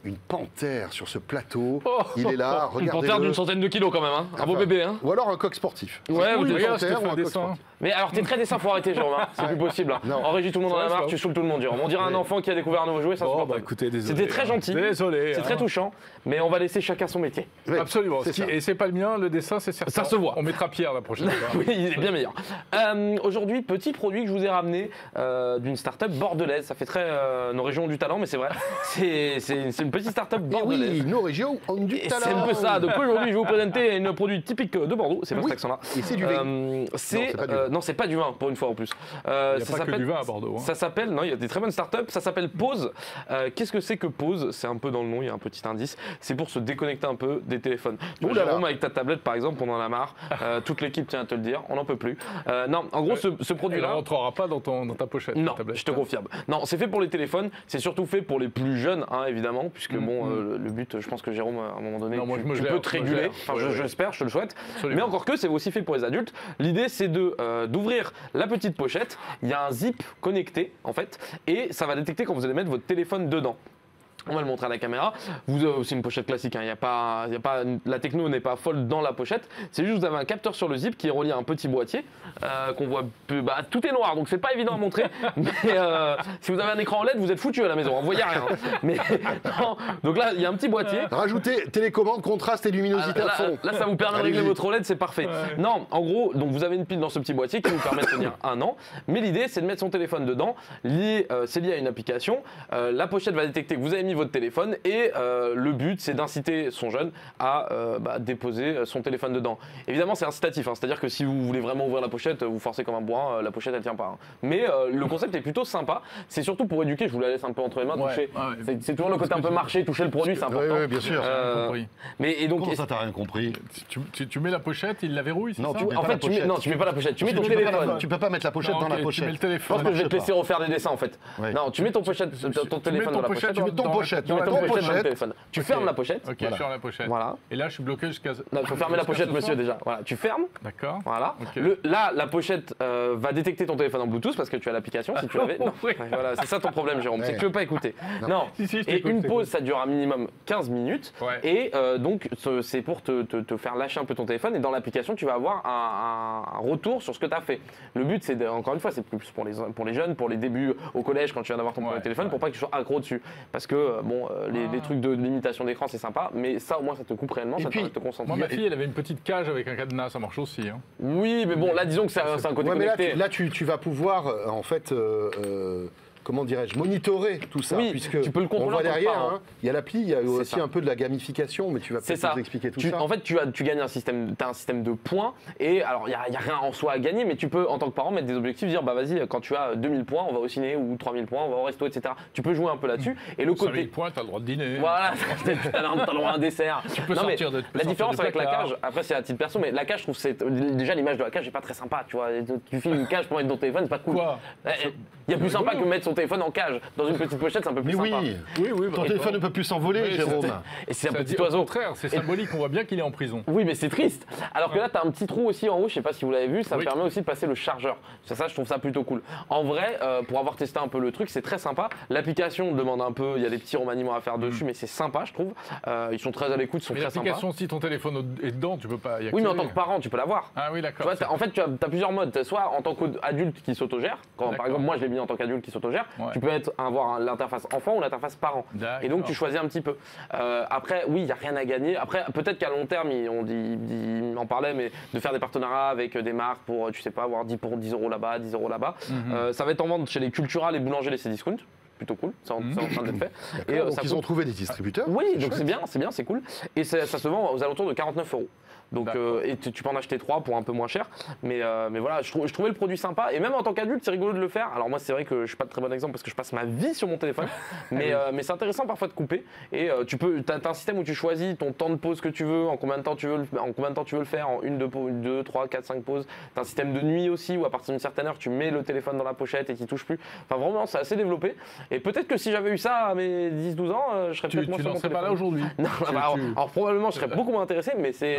une panthère sur ce plateau. Oh, Il est là, Une panthère regardez-le. d'une centaine de kilos quand même, hein. un beau Enfin, bébé. Hein. Ou alors un coq sportif. Ouais, C'est ou ou une regarde, panthère je te fais ou un un coq dessin. sportif. Mais alors t'es très dessin, faut arrêter Jérôme, hein. c'est plus possible. Hein. Non. En régie tout le monde en a Ça, marre, ça. tu saoules tout le monde Jérôme. On dirait un Oui. enfant qui a découvert un nouveau jouet, ça se Bon, porte. bah écoutez, désolé. C'était très hein. gentil. Désolé. C'est hein. très touchant, mais on va laisser chacun son métier. Oui, Absolument. c'est Ce qui- ça. Et c'est pas le mien, le dessin, c'est certain. Ça se voit. On mettra Pierre la prochaine fois. Oui, il est bien meilleur. Euh, Aujourd'hui, petit produit que je vous ai ramené euh, d'une start-up bordelaise. Ça fait très euh, nos régions ont du talent, mais c'est vrai. C'est c'est- c'est une petite start-up Et bordelaise. oui, nos régions ont du Et talent. c'est un peu ça. Donc aujourd'hui, je vais vous présenter un produit typique de Bordeaux. C'est pas Oui. cet accent-là. Et c'est du vin. Euh, c'est Non, c'est pas du euh, vin. non, c'est pas du vin pour une fois en plus. Euh, Il n'y a ça pas que s'appelle- du vin à Bordeaux. hein. Ça s'appelle, non, il y a des très bonnes startups, ça s'appelle Pause. Euh, Qu'est-ce que c'est que Pause? C'est un peu dans le nom, il y a un petit indice. C'est pour se déconnecter un peu des téléphones. Tu vois, Ouh là là. Jérôme, avec ta tablette par exemple, on en a marre. Euh, toute l'équipe tient à te le dire, on n'en peut plus. Euh, non, en gros, ce, ce Elle ne produit-là. rentrera pas dans, ton, dans ta pochette. Non, ta tablette. je te confirme. Non, c'est fait pour les téléphones, c'est surtout fait pour les plus jeunes, hein, évidemment, puisque Mm, bon, mm. euh, le but, je pense que Jérôme, à un moment donné, Non, moi, tu, je me tu gère, peux te je me réguler. gère. Enfin, Ouais, je- ouais. j'espère, je te le souhaite. Absolument. Mais encore que, c'est aussi fait pour les adultes. L'idée, c'est de euh, d'ouvrir la petite pochette. Il y a un zip connecté, en fait, et ça va détecter quand vous allez mettre votre téléphone dedans. On va le montrer à la caméra. Vous avez aussi une pochette classique. Hein. Il y a pas, il y a pas, la techno n'est pas folle dans la pochette. C'est juste que vous avez un capteur sur le zip qui est relié à un petit boîtier euh, qu'on voit. Peu, bah, tout est noir, donc c'est pas évident à montrer. Mais euh, si vous avez un écran O L E D, vous êtes foutu à la maison. Vous voyez rien. Mais non. Donc là, il y a un petit boîtier. Rajoutez télécommande, contraste et luminosité Ah, à là, fond. là, ça vous permet de régler Allez-y. votre O L E D, c'est parfait. Non, en gros, donc vous avez une pile dans ce petit boîtier qui vous permet de tenir un an. Mais l'idée, c'est de mettre son téléphone dedans. Lié, euh, c'est lié à une application. Euh, la pochette va détecter que vous avez mis votre téléphone et euh, le but, c'est d'inciter son jeune à euh, bah, déposer son téléphone dedans. Évidemment, c'est incitatif, hein, c'est-à-dire que si vous voulez vraiment ouvrir la pochette, vous forcez comme un bourrin, euh, la pochette elle tient pas. hein. Mais euh, le concept est plutôt sympa. C'est surtout pour éduquer. Je vous la laisse un peu entre les mains, Ouais, toucher. ouais, ouais. C'est- C'est toujours le côté un peu marché, toucher le produit, c'est Oui, important. oui, bien sûr. Euh, compris. mais et donc Comment ça, t'as rien compris? Tu, tu- tu mets la pochette, il la verrouille, c'est Non, ça tu mets en pas fait, la tu mets, pochette. non, tu mets pas la pochette, tu mets Tu ton peux pas téléphone. la- Tu peux pas mettre la pochette Non, dans ok, la tu pochette. mets le Je téléphone. pense que je vais te marche laisser refaire des dessins en fait. Ouais. Non, tu mets ton, pochette, ton tu mets téléphone ton dans la pochette pochette. Tu mets ton dans- pochette. Tu mets ton ton pochette dans le pochette. téléphone. Tu Ok. fermes la pochette. Ok, Voilà. sur la pochette. Voilà. Et là, je suis bloqué jusqu'à. Non, il faut fermer la jusqu'à pochette, ce monsieur, soir déjà. Voilà, tu fermes. D'accord. Voilà. Ok. Le- là, la pochette euh, va détecter ton téléphone en Bluetooth parce que tu as l'application. Si tu l'avais. Non. Oui. Ouais, Voilà, c'est ça ton problème, Jérôme. C'est que Ouais. tu veux pas écouter. Non. Non. Si, si, je Et t'écoute, une je pause, t'écoute. ça dure un minimum quinze minutes. Ouais. Et euh, donc, ce- c'est pour te, te- te faire lâcher un peu ton téléphone. Et dans l'application, tu vas avoir un, un- un retour sur ce que tu as fait. Le but, c'est de- encore une fois, c'est plus pour les, pour les jeunes, pour les débuts au collège, quand tu viens d'avoir ton Ouais, premier téléphone, ouais. pour pas que tu sois accro dessus. Parce que, euh, bon, euh, les, Ah. les trucs de limitation d'écran, c'est sympa. Mais ça, au moins, ça te coupe réellement. Et Ça puis, te permet de te concentrer. Moi, ma fille, elle avait une petite cage avec un cadenas, ça marche aussi. Hein. Oui, mais bon, là, disons que c'est un c'est un côté Ouais, mais là, connecté. tu, là, tu, tu vas pouvoir, euh, en fait, euh, euh, comment dirais-je, monitorer tout ça. Oui, puisque tu peux le contrôler on voit en tant que derrière, parent. hein, il y a l'appli, il y a aussi ça. un peu de la gamification, mais tu vas C'est peut-être ça. nous expliquer tout Tu- ça. En fait, tu, as, tu gagnes un système, as un système de points. Et alors, il n'y a, il y a rien en soi à gagner, mais tu peux, en tant que parent, mettre des objectifs, dire bah vas-y, quand tu as deux mille points, on va au ciné, ou trois mille points, on va au resto, et cetera. Tu peux jouer un peu là-dessus. Et le cinq mille côté. points, t'as le droit de dîner. Voilà, t'as le droit à un dessert. Tu peux Non, mais sortir de- tu peux la sortir différence du avec la placard. cage, après c'est à titre perso, mais la cage, je trouve que c'est déjà l'image de la cage n'est pas très sympa. Tu vois, tu files une cage pour mettre ton téléphone, c'est pas cool. Quoi Il y a plus sympa que mettre son téléphone en cage. Dans une petite pochette, c'est un peu plus Mais oui, sympa. Oui, oui. ton bah, téléphone ne peut plus s'envoler, Oui, Jérôme. Et c'est un ça petit dit au oiseau. contraire, c'est symbolique, on voit bien qu'il est en prison. Oui, mais c'est triste. Alors que là, tu as un petit trou aussi en haut, je sais pas si vous l'avez vu, ça Oui. permet aussi de passer le chargeur. Ça, ça, je trouve ça plutôt cool. En vrai, euh, pour avoir testé un peu le truc, c'est très sympa. L'application demande un peu, il y a des petits remaniements à faire dessus, mais c'est sympa, je trouve. Euh, ils sont très à l'écoute, ils sont Mais très sympas. l'application, si ton téléphone est dedans, tu peux pas y accéder. Oui, mais en tant que parent, tu peux l'avoir. Ah oui, Tu d'accord. vois, t'as- en fait, tu as, t'as plusieurs modes. Soit en tant qu'adulte qui s'autogère, quand par D'accord. exemple moi je l'ai mis en tant qu'adulte qui s'autogère, Ouais. tu peux être, avoir l'interface enfant ou l'interface parent. D'accord. Et donc tu choisis un petit peu. Euh, après, oui, il n'y a rien à gagner. Après, peut-être qu'à long terme, ils- on, dit, ils en parlaient, mais de faire des partenariats avec des marques pour, tu sais pas, avoir dix, pour dix euros là-bas, dix euros là-bas. Mhm. Euh, ça va être en vente chez les Cultura, les boulangers, les Cdiscount. Plutôt cool, c'est en, Mhm. c'est en train d'être fait. Et, D'accord, euh, donc ça ils coûte- ont trouvé des distributeurs. oui, donc chouette. c'est bien, c'est bien, c'est cool. Et ça, ça se vend aux alentours de quarante-neuf euros. Donc, D'accord. euh, et tu, tu peux en acheter trois pour un peu moins cher. Mais, euh, mais voilà, je, trou- je trouvais le produit sympa. Et même en tant qu'adulte, c'est rigolo de le faire. Alors moi, c'est vrai que je suis pas de très bon exemple parce que je passe ma vie sur mon téléphone. mais euh, mais c'est intéressant parfois de couper. Et euh, tu peux, t'as, t'as un système où tu choisis ton temps de pause que tu veux, en combien de temps tu veux le, en combien de temps tu veux le faire, en une, deux, pau- deux trois, quatre, cinq pauses. T'as un système de nuit aussi où à partir d'une certaine heure, tu mets le téléphone dans la pochette et qu'il touche plus. Enfin vraiment, c'est assez développé. Et peut-être que si j'avais eu ça à mes dix douze ans, euh, je serais Tu, peut-être moins tu sur n'en mon serais téléphone. pas là aujourd'hui. Non, Tu- bah, alors, tu- alors, probablement je serais beaucoup moins intéressé, mais c'est c'est vrai que ça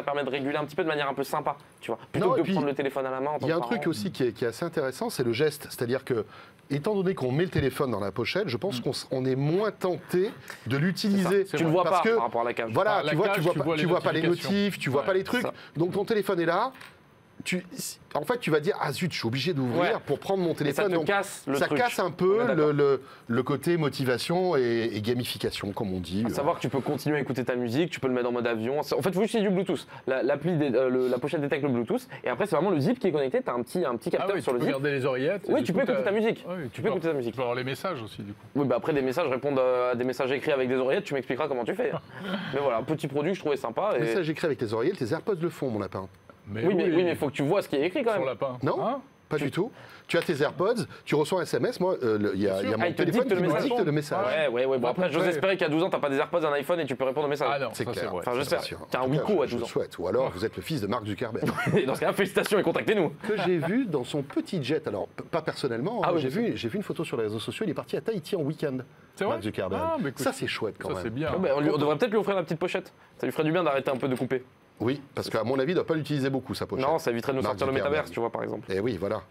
ça permet de réguler un petit peu de manière un peu sympa, tu vois. Plutôt Non, que et de puis, prendre le téléphone à la main en tant Il y a que un truc parent. aussi qui est, qui est assez intéressant, c'est le geste. C'est-à-dire que, étant donné qu'on met le téléphone dans la pochette, je pense qu'on s- on est moins tenté de l'utiliser. C'est Tu le vrai. vois Parce pas que, par rapport à la cage. Voilà, Ah, la tu vois, cage, tu vois, tu pas, vois les tu vois pas les notifications. notifs, tu vois Ouais, pas les trucs. ça. Donc ton téléphone est là. Tu, en fait, tu vas dire ah zut, je suis obligé d'ouvrir Ouais. pour prendre mon Et ça téléphone. te Donc, casse le ça truc. casse un On peu est d'accord. le, le- le côté motivation et, et gamification, comme on dit. À savoir que tu peux continuer à écouter ta musique, tu peux le mettre en mode avion. En fait, il faut utiliser du Bluetooth. La, l'appli dé- euh, le- la pochette détecte le Bluetooth. Et après, c'est vraiment le zip qui est connecté. Tu as un petit, un petit Ah capteur oui, sur tu le peux zip. garder les oreillettes. et Oui, du tu coup, peux écouter t'as- ta musique. Ouais, Tu peux écouter ta musique. Tu peux avoir les messages aussi, du coup. Oui, bah après des messages, répondre à des messages écrits avec des oreillettes, tu m'expliqueras comment tu fais. Mais voilà, petit produit que je trouvais sympa. Mais Et... ça, j'écris avec tes oreillettes, tes AirPods le font, mon lapin. Mais Oui, mais oui, mais faut que tu vois ce qui est écrit quand Son même. lapin. Non. Hein Pas du tout. Tu as tes AirPods, tu reçois un S M S. Moi, euh, le- il y a, il y a Ah, mon il te téléphone dicte qui le me message. dicte le message. Ouais, ouais, ouais. Bon, À après, peu j'ose près. espérer qu'à douze ans, t'as pas des AirPods, un iPhone et tu peux répondre aux messages. Ah non, C'est ça, clair. vrai. Enfin, ça, j'espère. c'est sûr. T'as En un tout cas, Wiko à je- douze je ans. souhaite. Ou alors, vous êtes le fils de Mark Zuckerberg. Et dans ce cas-là, félicitations et contactez-nous. que j'ai vu dans son petit jet. Alors, p- pas personnellement, Ah hein, oui, j'ai je sais. vu, j'ai vu une photo sur les réseaux sociaux. Il est parti à Tahiti en week-end. C'est vrai Mark Zuckerberg. Ah, mais écoute, ça, c'est chouette quand Ça, même. c'est bien. Ouais, bah, on, lui- on devrait peut-être lui offrir la petite pochette. Ça lui ferait du bien d'arrêter un peu de couper. Oui, parce qu'à mon avis, il ne doit pas l'utiliser beaucoup, sa pochette. Non, ça éviterait de nous Mark sortir le Zuckerberg. métaverse, tu vois, par exemple. Et oui, voilà.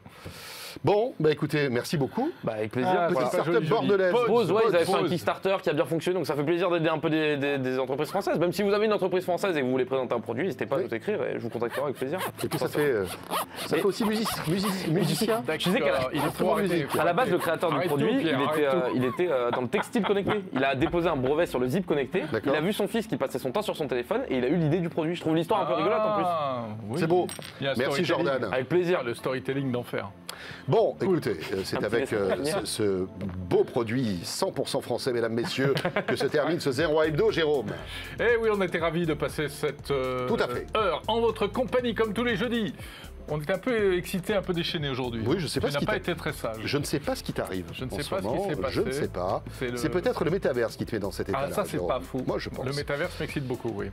Bon, bah écoutez, merci beaucoup. Bah, avec plaisir. Ah, Petite voilà. c'est pas start-up joli, joli. bordelaise. Pause, Pause, ouais, ils avaient fait un Pause. Kickstarter qui a bien fonctionné, donc ça fait plaisir d'aider un peu des, des- des entreprises françaises. Même si vous avez une entreprise française et que vous voulez présenter un produit, n'hésitez pas à Oui. nous écrire et je vous contacterai avec plaisir. Et puis ça fait, euh, ça fait aussi music, music- musicien. Je disais qu'à la- Il faut Instrument arrêter. musique. À la base, le créateur du Arrête produit, tout, il Pierre, était, arrête euh, tout. il était euh, dans le textile connecté. Il a déposé un brevet sur le zip connecté. D'accord. Il a vu son fils qui passait son temps sur son téléphone et il a eu l'idée du produit. Je trouve l'histoire un peu rigolote en plus. Ah, oui. C'est beau. Il y a un Merci, storytelling. Jordan. Avec plaisir. Le storytelling d'enfer. Bon, écoutez, euh, c'est Un petit avec dessin euh, animé. ce, ce beau produit cent pour cent français, mesdames, messieurs, que se termine ce zéro hebdo, Jérôme. Eh oui, on était ravis de passer cette euh, Tout à fait. heure en votre compagnie, comme tous les jeudis. On est un peu excité, un peu déchaîné aujourd'hui. Oui, je sais pas Tu ce n'as qui pas t'a- été très sage. Je ne sais pas ce qui t'arrive. Je ne en sais ce pas ce qui moment, s'est Je ne passé. sais pas. C'est le- C'est peut-être le métaverse qui te met dans cet état-là. Ah, ça, c'est Jérôme. pas fou. Moi, je pense. Le métaverse m'excite beaucoup, oui.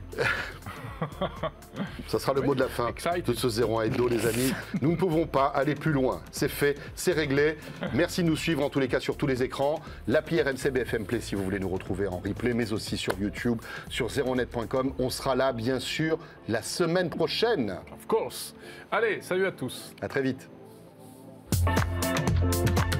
Ça sera le mot de la fin Excited. de ce zéro hebdo, les amis. Nous ne pouvons pas aller plus loin. C'est fait, c'est réglé. Merci de nous suivre en tous les cas sur tous les écrans. L'appli R M C B F M Play si vous voulez nous retrouver en replay, mais aussi sur YouTube, sur zéro net point com. On sera là, bien sûr, la semaine prochaine. Of course. Allez, salut à tous. À très vite.